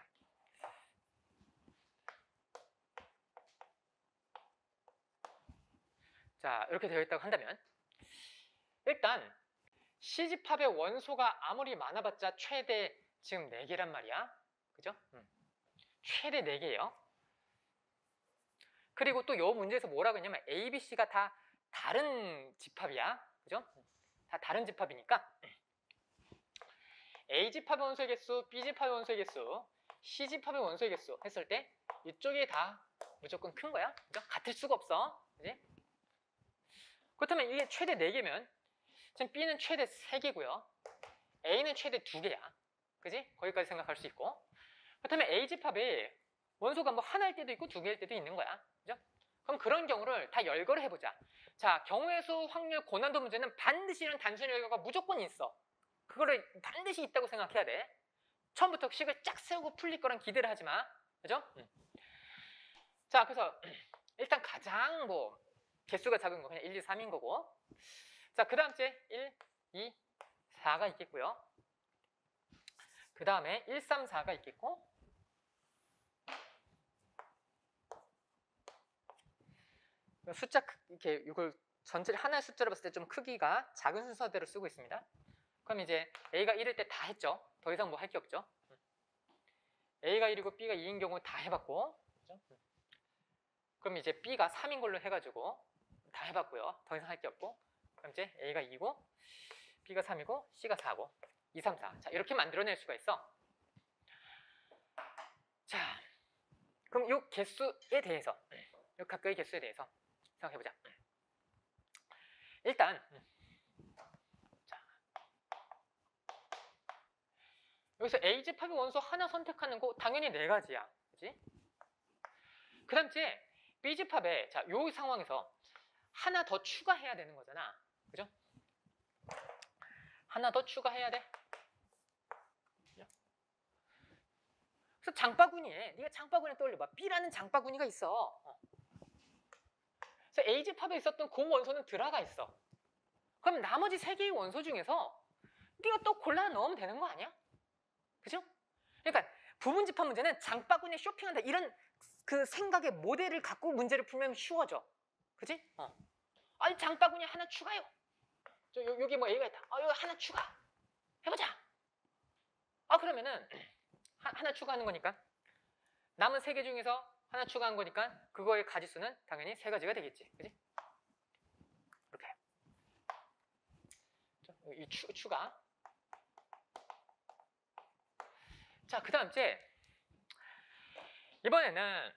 자 이렇게 되어 있다고 한다면 일단 C집합의 원소가 아무리 많아봤자 최대 지금 네 개란 말이야. 그죠? 음. 최대 네 개예요. 그리고 또 이 문제에서 뭐라고 했냐면 A, B, C가 다 다른 집합이야. 그죠? 다 다른 집합이니까 A집합의 원소의 개수, B집합의 원소의 개수, C집합의 원소의 개수 했을 때 이쪽이 다 무조건 큰 거야. 그죠? 같을 수가 없어. 그지? 그렇다면 이게 최대 네 개면 지금 B는 최대 세 개고요. A는 최대 두 개야. 그지? 거기까지 생각할 수 있고. 그렇다면 A집합이 원소가 뭐 하나일 때도 있고 두 개일 때도 있는 거야. 그죠? 그럼 그런 경우를 다 열거를 해보자. 자, 경우의 수, 확률, 고난도 문제는 반드시 이런 단순 열거가 무조건 있어. 그거를 반드시 있다고 생각해야 돼. 처음부터 식을 쫙 세우고 풀릴 거란 기대를 하지 마. 그죠? 음. 자, 그래서 일단 가장 뭐 개수가 작은 거 그냥 일, 이, 삼인 거고. 자, 그 다음 째 일, 이, 사가 있겠고요. 그 다음에 일, 삼, 사가 있겠고. 숫자 이렇게 이걸 전체를 하나의 숫자로 봤을 때 좀 크기가 작은 순서대로 쓰고 있습니다. 그럼 이제 A가 일일 때 다 했죠. 더 이상 뭐 할 게 없죠. A가 일이고 B가 이인 경우 다 해봤고, 그죠? 그럼 이제 B가 삼인 걸로 해가지고 다 해봤고요. 더 이상 할 게 없고, 그럼 이제 A가 이고 B가 삼이고 C가 사고 이, 삼, 사. 자, 이렇게 만들어낼 수가 있어. 자, 그럼 이 개수에 대해서, 이 각각의 개수에 대해서 생각해보자. 일단 자, 여기서 A집합의 원소 하나 선택하는 거 당연히 네 가지야. 그치? 그 다음 째 B집합에 자, 요 상황에서 하나 더 추가해야 되는 거잖아. 그죠? 하나 더 추가해야 돼. 그래서 장바구니에 네가 장바구니에 떠올려봐. B라는 장바구니가 있어. 어. 그래서 A집합에 있었던 그 원소는 들어가 있어. 그럼 나머지 세 개의 원소 중에서 네가 또 골라 넣으면 되는 거 아니야? 그죠? 그러니까 부분집합 문제는 장바구니에 쇼핑한다 이런 그 생각의 모델을 갖고 문제를 풀면 쉬워져. 그지? 어. 아니 장바구니 하나 추가요. 저 요, 여기 뭐 A가 있다. 아, 여기 하나 추가. 해보자. 아, 그러면은 하, 하나 추가하는 거니까 남은 세 개 중에서 하나 추가한 거니까 그거의 가지수는 당연히 세 가지가 되겠지. 그지? 이렇게. 이 추, 추가. 자, 그 다음 째 이번에는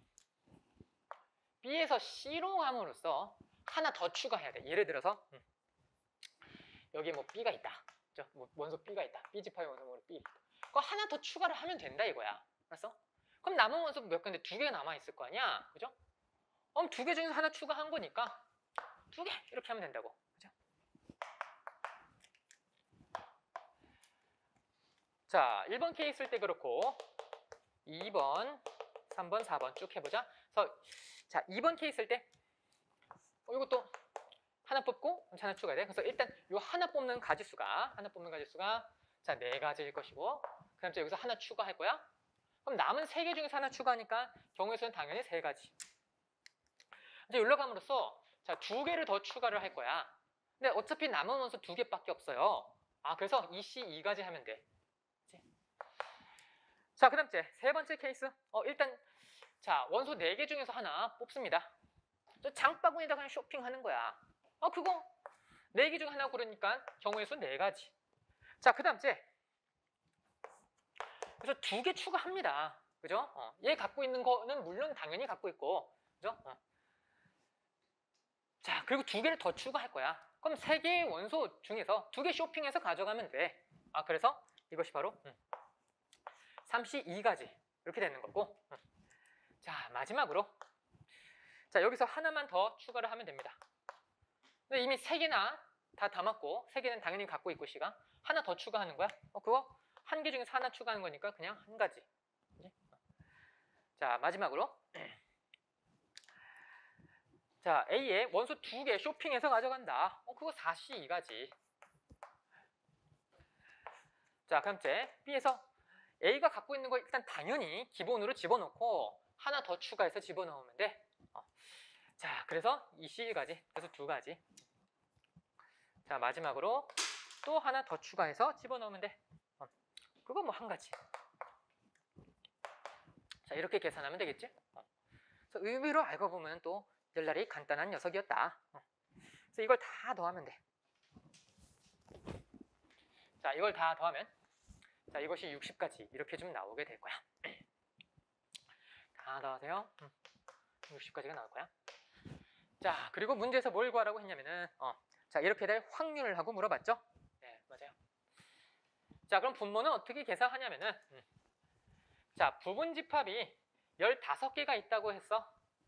B에서 C로 함으로써 하나 더 추가해야 돼. 예를 들어서 음. 여기 뭐 B가 있다. 그죠? 뭐 원소 B가 있다. B집합의 원소로 B. 그거 하나 더 추가를 하면 된다 이거야. 알았어? 그럼 남은 원소 몇 개인데 두 개가 남아있을 거 아니야. 그죠? 그럼 두 개 중에서 하나 추가한 거니까 두 개 이렇게 하면 된다고. 그죠? 자, 일 번 케이스 때 그렇고 이 번, 삼 번, 사 번 쭉 해보자. 그래서 자, 이 번 케이스 때 어, 이것도 하나 뽑고 하나 추가해야 돼. 그래서 일단 이 하나 뽑는 가지수가 하나 뽑는 가지수가 자, 네 가지일 것이고 그 다음에 여기서 하나 추가할 거야. 그럼 남은 세 개 중에서 하나 추가하니까 경우의 수는 당연히 세 가지. 이제 올라감으로써 자, 두 개를 더 추가를 할 거야. 근데 어차피 남은 원소 두 개밖에 없어요. 아, 그래서 이 씨 이 가지 하면 돼. 그치? 자, 그 다음째 세 번째 케이스. 어, 일단 자, 원소 네 개 중에서 하나 뽑습니다. 장바구니에다 그냥 쇼핑하는 거야. 어, 그거 네 개 중 하나 고르니까 경우의 수 네 가지. 자, 그 다음째. 그래서 두 개 추가합니다. 그죠? 어, 얘 갖고 있는 거는 물론 당연히 갖고 있고, 그죠? 어. 자, 그리고 두 개를 더 추가할 거야. 그럼 세 개의 원소 중에서 두 개 쇼핑해서 가져가면 돼. 아, 그래서 이것이 바로 음, 삼 씨 이 가지 이렇게 되는 거고. 음. 자, 마지막으로 자, 여기서 하나만 더 추가를 하면 됩니다. 근데 이미 세 개나 다 담았고 세 개는 당연히 갖고 있고 C가 하나 더 추가하는 거야. 어, 그거 한 개 중에서 하나 추가하는 거니까 그냥 한 가지. 자, 마지막으로 자, A에 원소 두 개 쇼핑해서 가져간다. 어, 그거 사 씨 이 가지. 자, 그다음째 B에서 A가 갖고 있는 거 일단 당연히 기본으로 집어넣고 하나 더 추가해서 집어넣으면 돼. 어. 자, 그래서 이 씨 일 가지. 그래서 두 가지. 자, 마지막으로 또 하나 더 추가해서 집어넣으면 돼. 어. 그거 뭐 한 가지. 자, 이렇게 계산하면 되겠지? 어. 그래서 의외로 알고 보면 또 열날이 간단한 녀석이었다. 어. 그래서 이걸 다 더하면 돼. 자, 이걸 다 더하면 자, 이것이 육십까지 이렇게 좀 나오게 될 거야. 다 더하세요. 음. 육십까지가 나올 거야. 자, 그리고 문제에서 뭘 구하라고 했냐면은 어, 자, 이렇게 될 확률을 하고 물어봤죠? 네, 맞아요. 자, 그럼 분모는 어떻게 계산하냐면은 음. 자, 부분집합이 열다섯 개가 있다고 했어.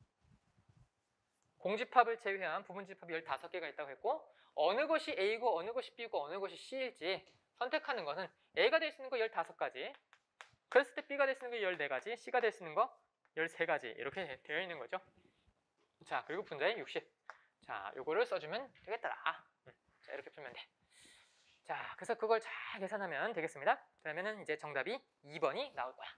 공집합을 제외한 부분집합이 열다섯 개가 있다고 했고 어느 것이 A고 어느 것이 B고 어느 것이 C일지 선택하는 것은 A가 될 수 있는 거 열다섯 가지, 그랬을 때 B가 될 수 있는 거 열네 가지, C가 될 수 있는 거 열세 가지 이렇게 되어 있는 거죠. 자, 그리고 분자에 육십. 자, 요거를 써주면 되겠더라. 음, 자, 이렇게 풀면 돼. 자, 그래서 그걸 잘 계산하면 되겠습니다. 그러면은 이제 정답이 이 번이 나올 거야.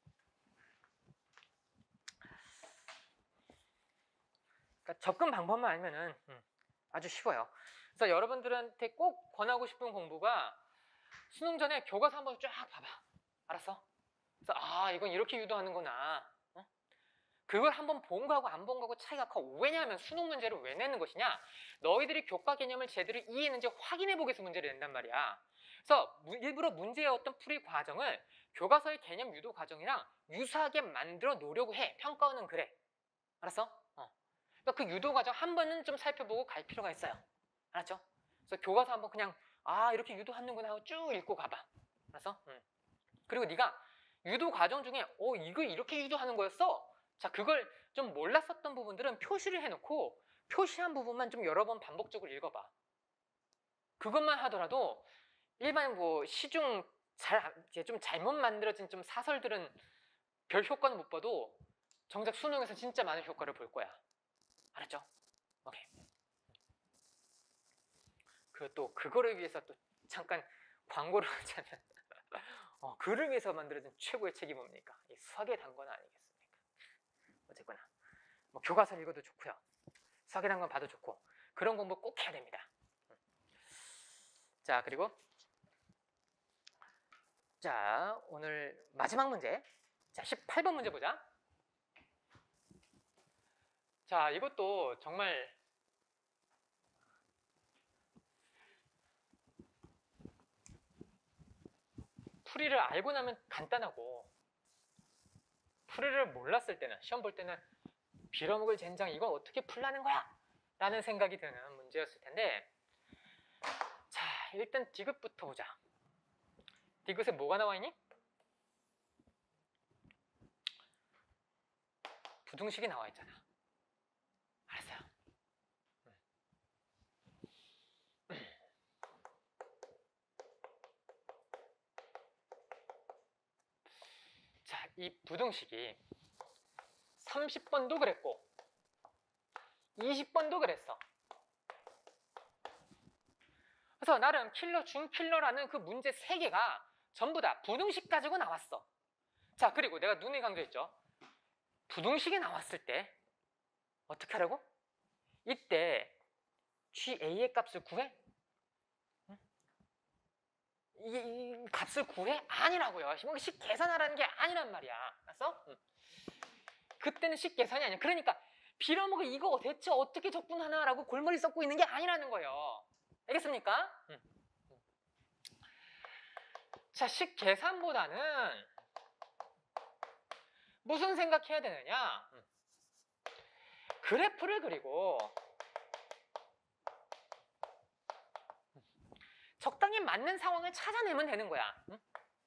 그러니까 접근 방법만 알면은 음, 아주 쉬워요. 그래서 여러분들한테 꼭 권하고 싶은 공부가 수능 전에 교과서 한번 쫙 봐봐. 알았어? 그래서 아, 이건 이렇게 유도하는구나. 어? 그걸 한번 본 거하고 안 본 거하고 차이가 커. 왜냐하면 수능 문제를 왜 내는 것이냐? 너희들이 교과 개념을 제대로 이해했는지 확인해 보기 위해서 문제를 낸단 말이야. 그래서 일부러 문제의 어떤 풀이 과정을 교과서의 개념 유도 과정이랑 유사하게 만들어 놓으려고 해. 평가원은 그래. 알았어? 어. 그러니까 그 유도 과정 한 번은 좀 살펴보고 갈 필요가 있어요. 알았죠? 그래서 교과서 한번 그냥 아, 이렇게 유도하는구나 하고 쭉 읽고 가봐. 알았어? 응. 그리고 네가 유도 과정 중에 어, 이거 이렇게 유도하는 거였어? 자, 그걸 좀 몰랐었던 부분들은 표시를 해놓고 표시한 부분만 좀 여러 번 반복적으로 읽어봐. 그것만 하더라도 일반 뭐 시중 잘, 좀 잘못 만들어진 좀 사설들은 별 효과는 못 봐도 정작 수능에서 진짜 많은 효과를 볼 거야. 알았죠? 오케이. 그 또 그거를 위해서 또 잠깐 광고를 하자면 어, 그를 위해서 만들어진 최고의 책이 뭡니까? 이 수학의 단권 아니겠습니까? 어쨌거나 뭐 교과서 읽어도 좋고요. 수학의 단권 봐도 좋고 그런 공부 꼭 해야 됩니다. 자, 그리고 자, 오늘 마지막 문제. 자, 십팔 번 문제 보자. 자, 이것도 정말 풀이를 알고 나면 간단하고 풀이를 몰랐을 때는 시험 볼 때는 빌어먹을 젠장 이걸 어떻게 풀라는 거야? 라는 생각이 드는 문제였을 텐데 자, 일단 디귿부터 보자. 디귿에 뭐가 나와 있니? 부등식이 나와 있잖아. 알았어요. 자, 이 부등식이 삼십 번도 그랬고 이십 번도 그랬어. 그래서 나름 킬러 중 킬러라는 그 문제 세 개가 전부 다 부등식 가지고 나왔어. 자, 그리고 내가 눈에 강조했죠. 부등식이 나왔을 때 어떻게 하라고? 이때 지에이의 값을 구해? 응? 이, 이 값을 구해? 아니라고요. 식 계산하라는 게 아니란 말이야. 알았어? 응. 그때는 식 계산이 아니야. 그러니까 빌어먹을 이거 대체 어떻게 적분하나라고 골머리 썩고 있는 게 아니라는 거예요. 알겠습니까? 응. 자, 식 계산보다는 무슨 생각해야 되느냐? 응. 그래프를 그리고 적당히 맞는 상황을 찾아내면 되는 거야. 응?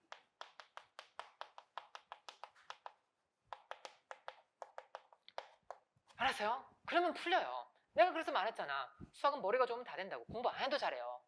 알았어요? 그러면 풀려요. 내가 그래서 말했잖아. 수학은 머리가 좋으면 다 된다고. 공부 안 해도 잘해요.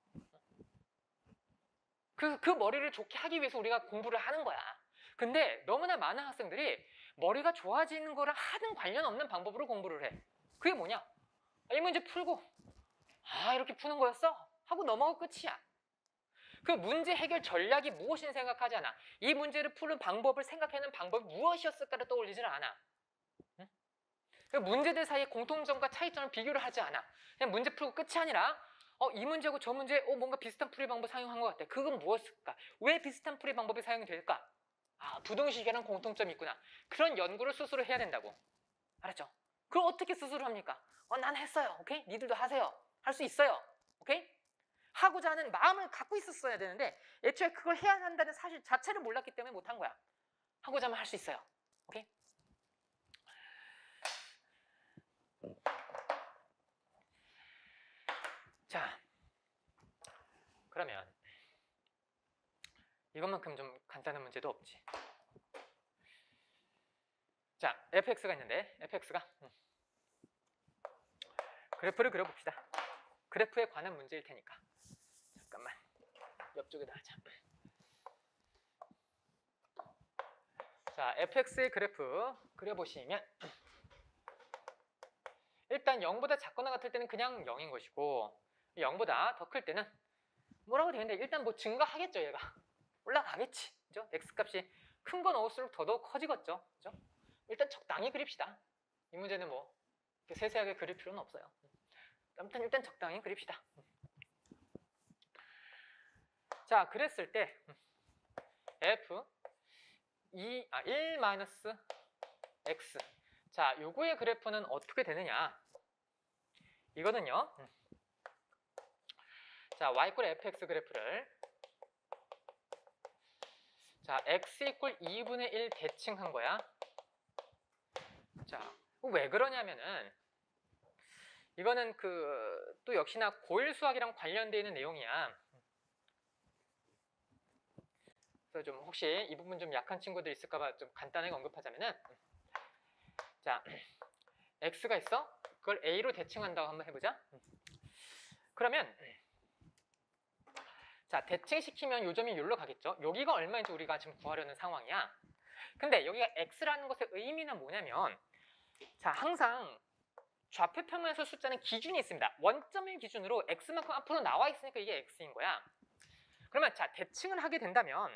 그, 그 머리를 좋게 하기 위해서 우리가 공부를 하는 거야. 근데 너무나 많은 학생들이 머리가 좋아지는 거랑 하등 관련 없는 방법으로 공부를 해. 그게 뭐냐? 이 문제 풀고 아 이렇게 푸는 거였어? 하고 넘어가고 끝이야. 그 문제 해결 전략이 무엇인지 생각하지 않아. 이 문제를 푸는 방법을 생각하는 방법이 무엇이었을까를 떠올리지를 않아. 응? 그 문제들 사이의 공통점과 차이점을 비교를 하지 않아. 그냥 문제 풀고 끝이 아니라 어, 이 문제하고 저 문제 어, 뭔가 비슷한 풀이 방법 사용한 것 같아. 그건 무엇일까? 왜 비슷한 풀이 방법이 사용이 될까? 아, 부등식이라는 공통점이 있구나. 그런 연구를 스스로 해야 된다고. 알았죠? 그걸 어떻게 스스로 합니까? 어, 난 했어요. 오케이? 니들도 하세요. 할 수 있어요. 오케이? 하고자 하는 마음을 갖고 있었어야 되는데 애초에 그걸 해야 한다는 사실 자체를 몰랐기 때문에 못한 거야. 하고자 하면 할 수 있어요. 오케이? 자, 그러면 이것만큼 좀 간단한 문제도 없지. 자, 에프엑스가 있는데 에프엑스가 음. 그래프를 그려봅시다. 그래프에 관한 문제일 테니까. 잠깐만 옆쪽에다 하자. 자, 에프엑스의 그래프 그려보시면 일단 영보다 작거나 같을 때는 그냥 영인 것이고 영보다 더 클 때는 뭐라고 되는데 일단 뭐 증가하겠죠. 얘가 올라가겠지. 그죠? x값이 큰 거 넣을수록 더더욱 커지겠죠. 그죠? 일단 적당히 그립시다. 이 문제는 뭐 세세하게 그릴 필요는 없어요. 아무튼 일단 적당히 그립시다. 자, 그랬을 때 f 이, 아, 일 마이너스 x. 자, 요거의 그래프는 어떻게 되느냐? 이거는요. 자, y 이퀄 fx 그래프를 자, x 이퀄 이분의 일 대칭한 거야. 자, 왜 그러냐면은 이거는 그 또 역시나 고일 수학이랑 관련되어 있는 내용이야. 그래서 좀 혹시 이 부분 좀 약한 친구들 있을까봐 좀 간단하게 언급하자면은 자, x가 있어? 그걸 a로 대칭한다고 한번 해보자. 그러면 자, 대칭시키면 요점이 여기로 가겠죠. 여기가 얼마인지 우리가 지금 구하려는 상황이야. 근데 여기가 x라는 것의 의미는 뭐냐면 자, 항상 좌표 평면에서 숫자는 기준이 있습니다. 원점을 기준으로 x만큼 앞으로 나와 있으니까 이게 x인 거야. 그러면 자, 대칭을 하게 된다면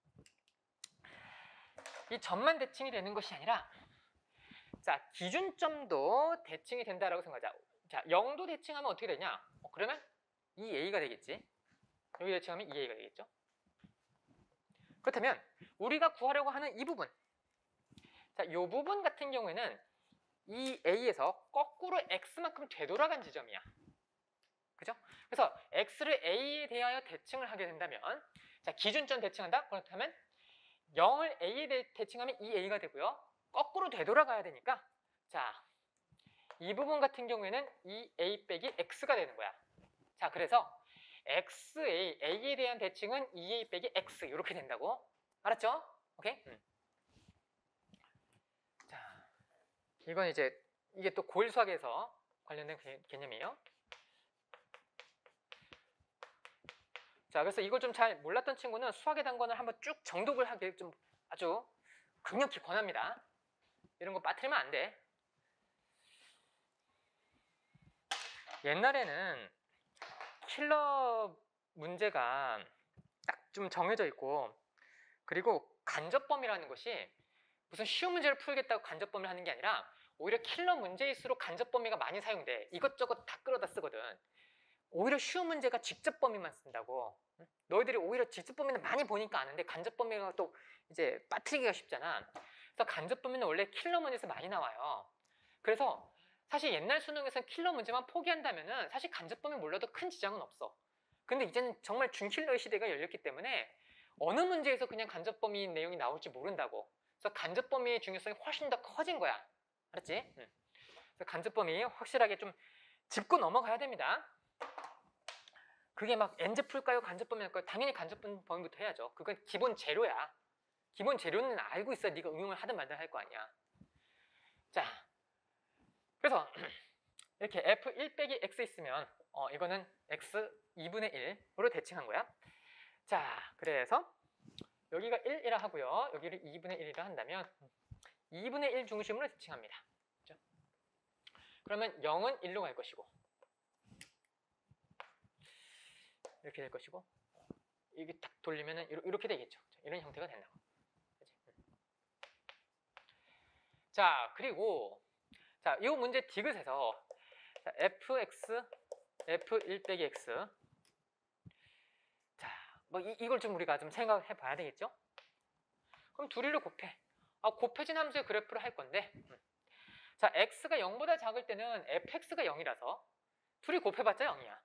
이 점만 대칭이 되는 것이 아니라 자, 기준점도 대칭이 된다라고 생각하자. 자, 영도 대칭하면 어떻게 되냐? 어, 그러면 이 에이가 되겠지. 여기 대칭하면 이 에이가 되겠죠. 그렇다면 우리가 구하려고 하는 이 부분, 자, 이 부분 같은 경우에는 이 A에서 거꾸로 X만큼 되돌아간 지점이야. 그죠? 그래서 X를 A에 대하여 대칭을 하게 된다면 자, 기준점 대칭한다? 그렇다면 영을 A에 대칭하면 이 에이가 되고요. 거꾸로 되돌아가야 되니까 자, 이 부분 같은 경우에는 이 에이 빼기 X가 되는 거야. 자, 그래서 엑스에이, A에 대한 대칭은 이 에이 빼기 X 이렇게 된다고. 알았죠? 오케이? 음. 자, 이건 이제 이게 또 고일 수학에서 관련된 개념이에요. 자, 그래서 이걸 좀 잘 몰랐던 친구는 수학의 단권을 한번 쭉 정독을 하길 좀 아주 강력히 권합니다. 이런 거 빠뜨리면 안 돼. 옛날에는 킬러 문제가 딱 좀 정해져 있고 그리고 간접범위라는 것이 무슨 쉬운 문제를 풀겠다고 간접범위를 하는 게 아니라 오히려 킬러 문제일수록 간접범위가 많이 사용돼. 이것저것 다 끌어다 쓰거든. 오히려 쉬운 문제가 직접 범위만 쓴다고. 너희들이 오히려 직접 범위는 많이 보니까 아는데 간접 범위가 또 이제 빠뜨리기가 쉽잖아. 그래서 간접 범위는 원래 킬러 문제에서 많이 나와요. 그래서 사실 옛날 수능에서는 킬러 문제만 포기한다면은 사실 간접 범위 몰라도 큰 지장은 없어. 근데 이제는 정말 준킬러의 시대가 열렸기 때문에 어느 문제에서 그냥 간접 범위 내용이 나올지 모른다고. 그래서 간접 범위의 중요성이 훨씬 더 커진 거야. 알았지? 응. 그래서 간접 범위 확실하게 좀 짚고 넘어가야 됩니다. 그게 막 엔제 풀까요? 간접 범위일까요? 당연히 간접 범위부터 해야죠. 그건 기본 재료야. 기본 재료는 알고 있어야 네가 응용을 하든 말든 할 거 아니야. 자, 그래서 이렇게 에프 일 빼기 x 있으면 어, 이거는 x 이분의 일으로 대칭한 거야. 자, 그래서 여기가 일이라 하고요. 여기를 이분의 일이라 한다면 이분의 일 중심으로 대칭합니다. 그렇죠? 그러면 영은 일로 갈 것이고 이렇게 될 것이고 이게 딱 돌리면은 이렇게 되겠죠. 이런 형태가 된다고. 그치? 자, 그리고 자, 이 문제 디귿에서 자, fx 에프 일 빼기 x 자, 뭐 이, 이걸 좀 우리가 좀 생각해 봐야 되겠죠? 그럼 둘이를 곱해. 아, 곱해진 함수의 그래프를 할 건데 자, x가 영보다 작을 때는 fx가 영이라서 둘이 곱해봤자 영이야.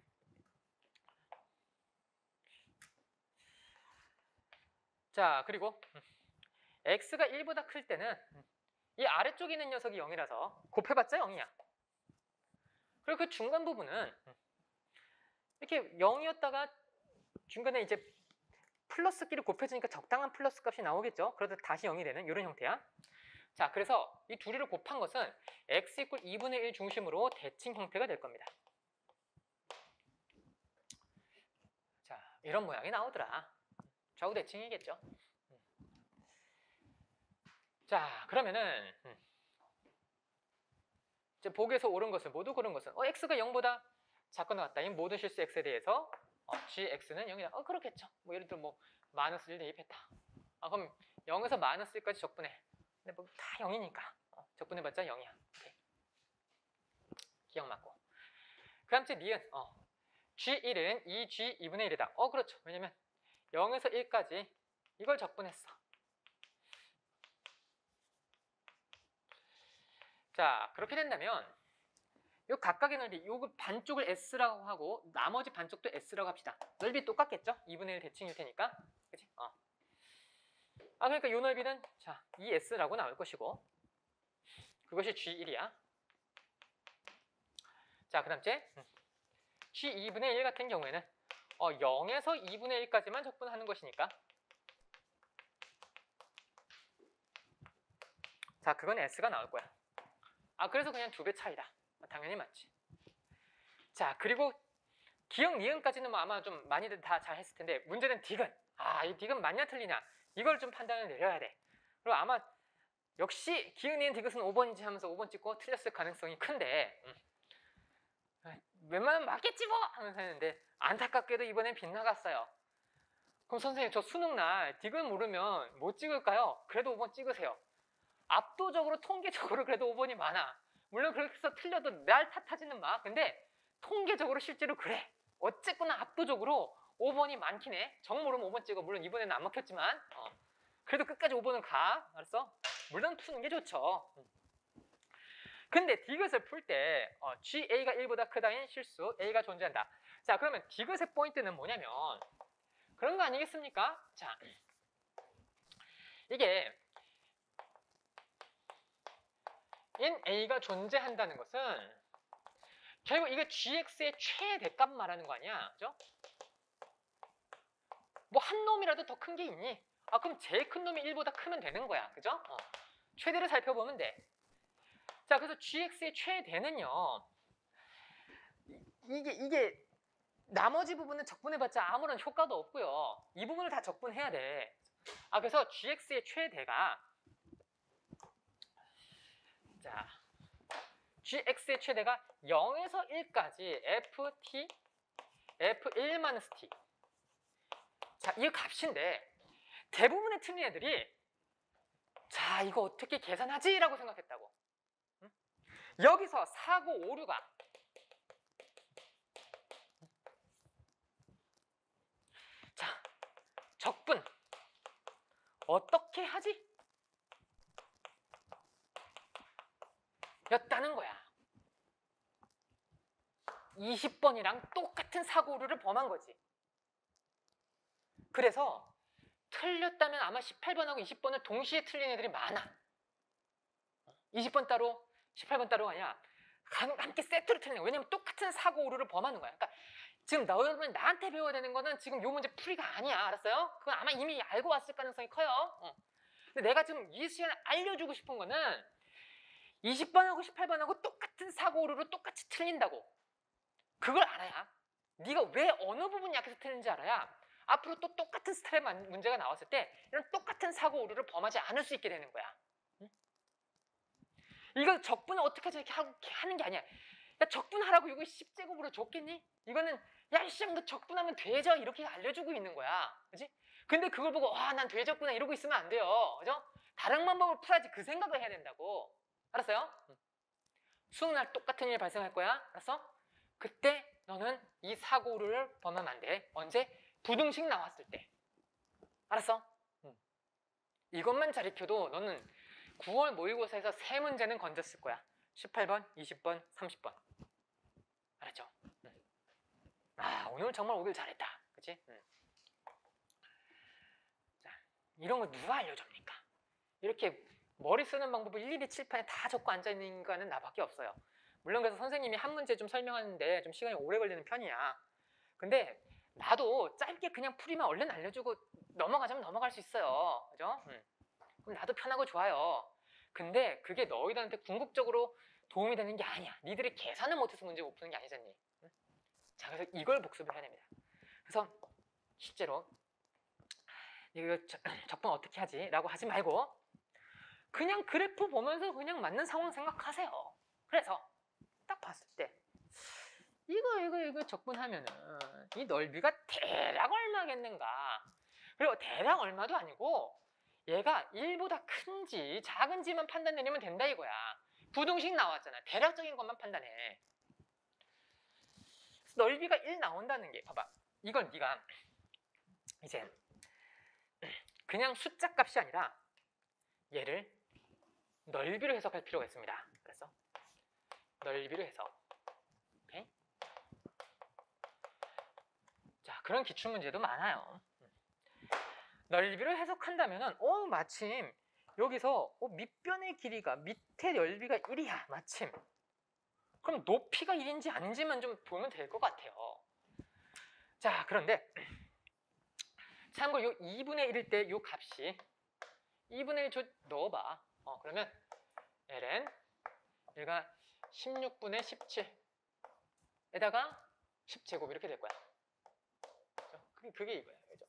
자, 그리고 x가 일보다 클 때는 이 아래쪽에 있는 녀석이 영이라서 곱해봤자 영이야. 그리고 그 중간 부분은 이렇게 영이었다가 중간에 이제 플러스끼리 곱해지니까 적당한 플러스 값이 나오겠죠. 그러다 다시 영이 되는 이런 형태야. 자, 그래서 이 둘이를 곱한 것은 x 이퀄 이분의 일 중심으로 대칭 형태가 될 겁니다. 자, 이런 모양이 나오더라. 좌우 대칭이겠죠. 자, 그러면은 이제 보기에서 옳은 것은 모두 고른 것은 어, x가 영보다 작거나 같다. 이 모든 실수 x에 대해서 어, gx는 영이다. 어, 그렇겠죠. 뭐 예를 들어 뭐 마이너스 일 대입했다. 아, 그럼 영에서 마이너스 일까지 적분해. 근데 뭐 다 영이니까 어, 적분해봤자 영이야. 오케이. 기억 맞고. 그 다음 째 니은 어, 지일은 이 지 이분의 일이다. 어, 그렇죠. 왜냐면 영에서 일까지 이걸 적분했어. 자, 그렇게 된다면 요 각각의 넓이, 요거 반쪽을 S라고 하고 나머지 반쪽도 S라고 합시다. 넓이 똑같겠죠? 이분의 일 대칭일 테니까. 그치? 어. 아, 그러니까 요 넓이는 자, 이 S라고 나올 것이고 그것이 지일이야. 자, 그 다음째 지 이분의 일 같은 경우에는 어, 영에서 이분의 일까지만 적분하는 것이니까 자, 그건 S가 나올 거야. 아, 그래서 그냥 두 배 차이다. 당연히 맞지. 자, 그리고 기억 니은까지는 뭐 아마 좀 많이들 다 잘 했을 텐데 문제는 디귿. 아, 이 디귿 맞냐 틀리냐 이걸 좀 판단을 내려야 돼. 그리고 아마 역시 기억 니은 디귿은 오 번이지 하면서 오 번 찍고 틀렸을 가능성이 큰데 음. 웬만하면 맞겠지 뭐 하면서 했는데 안타깝게도 이번엔 빗나갔어요. 그럼 선생님 저 수능날 디귿 모르면 못 찍을까요? 그래도 오 번 찍으세요. 압도적으로 통계적으로 그래도 오 번이 많아. 물론 그렇게 해서 틀려도 날 탓하지는 마. 근데 통계적으로 실제로 그래. 어쨌거나 압도적으로 오 번이 많긴 해. 정 모르면 오 번 찍어. 물론 이번에는 안 먹혔지만 어. 그래도 끝까지 오 번은 가. 알았어? 물론 푸는 게 좋죠. 근데 디귿을 풀 때 어, 지에이가 일보다 크다인 실수 A가 존재한다. 자, 그러면 디귿의 포인트는 뭐냐면 그런 거 아니겠습니까? 자, 이게 인 A가 존재한다는 것은 결국 이게 gx의 최대값 말하는 거 아니야? 그죠? 뭐 한 놈이라도 더 큰 게 있니? 아, 그럼 제일 큰 놈이 일보다 크면 되는 거야. 그죠? 어. 최대를 살펴보면 돼. 자, 그래서 gx의 최대는요. 이게 이게 나머지 부분은 적분해봤자 아무런 효과도 없고요. 이 부분을 다 적분해야 돼. 아, 그래서 gx의 최대가 자, gx의 최대가 영에서 일까지 ft, 에프 일 마이너스 t. 자, 이 값인데 대부분의 틀린 애들이 자, 이거 어떻게 계산하지? 라고 생각했다고. 응? 여기서 사고 오류가 적분 어떻게 하지? 였다는 거야. 이십 번이랑 똑같은 사고를 범한 거지. 그래서 틀렸다면 아마 십팔 번하고 이십 번을 동시에 틀린 애들이 많아. 이십 번 따로, 십팔 번 따로가 아니라 함께 세트로 틀리는 거야. 왜냐면 똑같은 사고 오류를 범하는 거야. 그러니까 지금 너 여러분 나한테 배워야 되는 거는 지금 요 문제 풀이가 아니야. 알았어요? 그건 아마 이미 알고 왔을 가능성이 커요. 어. 근데 내가 지금 이 시간에 알려주고 싶은 거는 이십 번하고 십팔 번하고 똑같은 사고 오류를 똑같이 틀린다고. 그걸 알아야 네가 왜 어느 부분이 약해서 틀린지 알아야 앞으로 또 똑같은 스타일의 문제가 나왔을 때 이런 똑같은 사고 오류를 범하지 않을 수 있게 되는 거야. 응? 이거 적분을 어떻게 저렇게 하고 하는 게 아니야. 야, 적분하라고 이거 십 제곱으로 줬겠니? 이거는 야, 씨, 너 적분하면 되죠? 이렇게 알려주고 있는 거야. 그지? 근데 그걸 보고 와, 난 되졌구나 이러고 있으면 안 돼요. 그죠? 다른 방법을 풀어야지 그 생각을 해야 된다고. 알았어요? 응. 수능날 똑같은 일 발생할 거야. 알았어? 그때 너는 이 사고를 범하면 안 돼. 언제? 부등식 나왔을 때. 알았어? 응. 이것만 잘 익혀도 너는 구월 모의고사에서 세 문제는 건졌을 거야. 십팔 번, 이십 번, 삼십 번. 알았죠? 응. 아, 오늘 정말 오길 잘했다. 그치? 응. 자, 이런 거 누가 알려줍니까? 이렇게 머리 쓰는 방법을 일일이 칠판에 다 적고 앉아있는 인간은 나밖에 없어요. 물론 그래서 선생님이 한 문제 좀 설명하는데 좀 시간이 오래 걸리는 편이야. 근데 나도 짧게 그냥 풀이만 얼른 알려주고 넘어가자면 넘어갈 수 있어요. 그죠? 음. 그럼 나도 편하고 좋아요. 근데 그게 너희들한테 궁극적으로 도움이 되는 게 아니야. 니들이 계산을 못해서 문제 못 푸는 게 아니잖니. 응? 자, 그래서 이걸 복습을 해야 됩니다. 그래서 실제로 이거 적분 어떻게 하지? 라고 하지 말고 그냥 그래프 보면서 그냥 맞는 상황 생각하세요. 그래서 딱 봤을 때 이거 이거 이거 적분하면은 이 넓이가 대략 얼마겠는가. 그리고 대략 얼마도 아니고 얘가 일보다 큰지 작은지만 판단 내리면 된다 이거야. 부등식 나왔잖아. 대략적인 것만 판단해. 넓이가 일 나온다는 게 봐봐. 이걸 네가 이제 그냥 숫자 값이 아니라 얘를 넓이로 해석할 필요가 있습니다. 그래서 넓이로 해석. 오케이? 자, 그런 기출문제도 많아요. 넓이로 해석한다면은 어 마침 여기서 어, 밑변의 길이가 밑에 넓이가 일이야. 마침. 그럼 높이가 일인지 아닌지만 좀 보면 될 것 같아요. 자, 그런데 참고로 요 이분의 일일 때 요 값이 이분의 일 줘 넣어봐. 어, 그러면 ln 얘가 십육분의 십칠에다가 십 제곱 이렇게 될 거야. 그게, 그게 이거야. 그죠?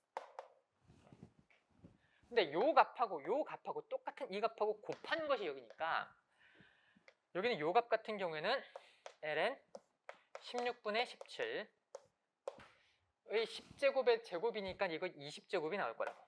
근데 요 값하고 요 값하고 똑같은 이 값하고 곱한 것이 여기니까 여기는 요 값 같은 경우에는 ln 십육분의 십칠의 십 제곱의 제곱이니까 이거 이십 제곱이 나올 거라고.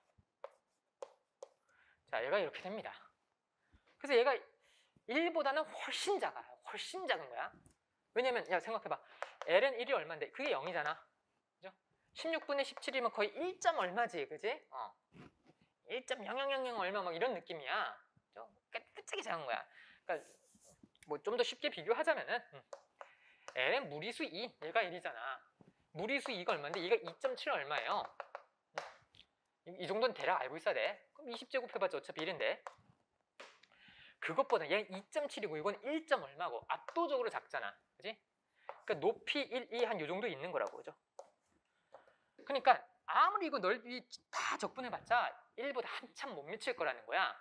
자, 얘가 이렇게 됩니다. 그래서 얘가 일보다는 훨씬 작아요. 훨씬 작은 거야. 왜냐면 야 생각해봐. ln 일이 얼마인데 그게 영이잖아. 그죠? 십육분의 십칠이면 거의 일 점 얼마지, 그지? 어. 일 점 영영영영 얼마 막 이런 느낌이야. 그죠? 깨끗하게 작은 거야. 그러니까 뭐 좀 더 쉽게 비교하자면은 음. ln 무리수 이, 얘가 일이잖아. 무리수 이가 얼마인데 얘가 이 점 칠 얼마예요? 음. 이 정도는 대략 알고 있어야 돼. 그럼 이십 제곱 해봤자 어차피 일인데 그것보다 얘는 이 점 칠이고 이건 일 점 얼마고 압도적으로 작잖아. 그지? 그러니까 높이 일, 이 한 요 정도 있는 거라고. 그죠? 그러니까 아무리 이거 넓이 다 적분해봤자 일보다 한참 못 미칠 거라는 거야.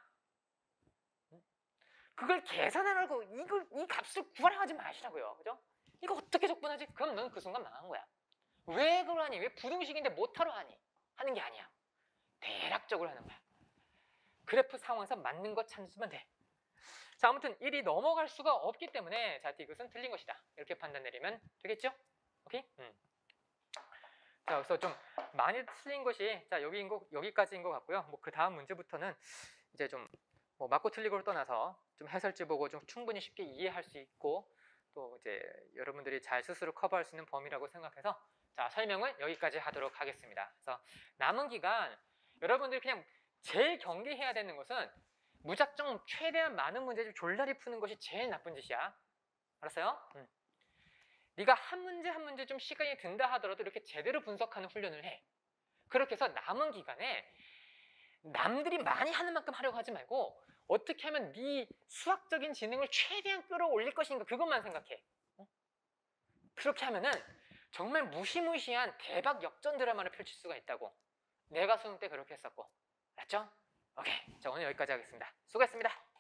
그걸 계산하라고 이걸 이 값을 구하려 하지 마시라고요. 그죠? 이거 어떻게 적분하지? 그럼 넌 그 순간 망한 거야. 왜 그러니? 왜 부등식인데 못하러 하니? 하는 게 아니야. 대략적으로 하는 거야. 그래프 상황에서 맞는 거 찾으면 돼. 자, 아무튼 일이 넘어갈 수가 없기 때문에 자, 이것은 틀린 것이다. 이렇게 판단 내리면 되겠죠? 오케이? 음. 자, 그래서 좀 많이 틀린 것이 자, 여기인 거, 여기까지인 것 같고요. 뭐 그 다음 문제부터는 이제 좀 뭐 맞고 틀리고를 떠나서 좀 해설지 보고 좀 충분히 쉽게 이해할 수 있고 또 이제 여러분들이 잘 스스로 커버할 수 있는 범위라고 생각해서 자, 설명은 여기까지 하도록 하겠습니다. 그래서 남은 기간 여러분들이 그냥 제일 경계해야 되는 것은 무작정 최대한 많은 문제를 졸라리 푸는 것이 제일 나쁜 짓이야. 알았어요? 응. 네가 한 문제 한 문제 좀 시간이 든다 하더라도 이렇게 제대로 분석하는 훈련을 해. 그렇게 해서 남은 기간에 남들이 많이 하는 만큼 하려고 하지 말고 어떻게 하면 네 수학적인 지능을 최대한 끌어올릴 것인가 그것만 생각해. 어? 그렇게 하면은 정말 무시무시한 대박 역전 드라마를 펼칠 수가 있다고. 내가 수능 때 그렇게 했었고. 알았죠? 오케이. 자, 오늘 여기까지 하겠습니다. 수고했습니다.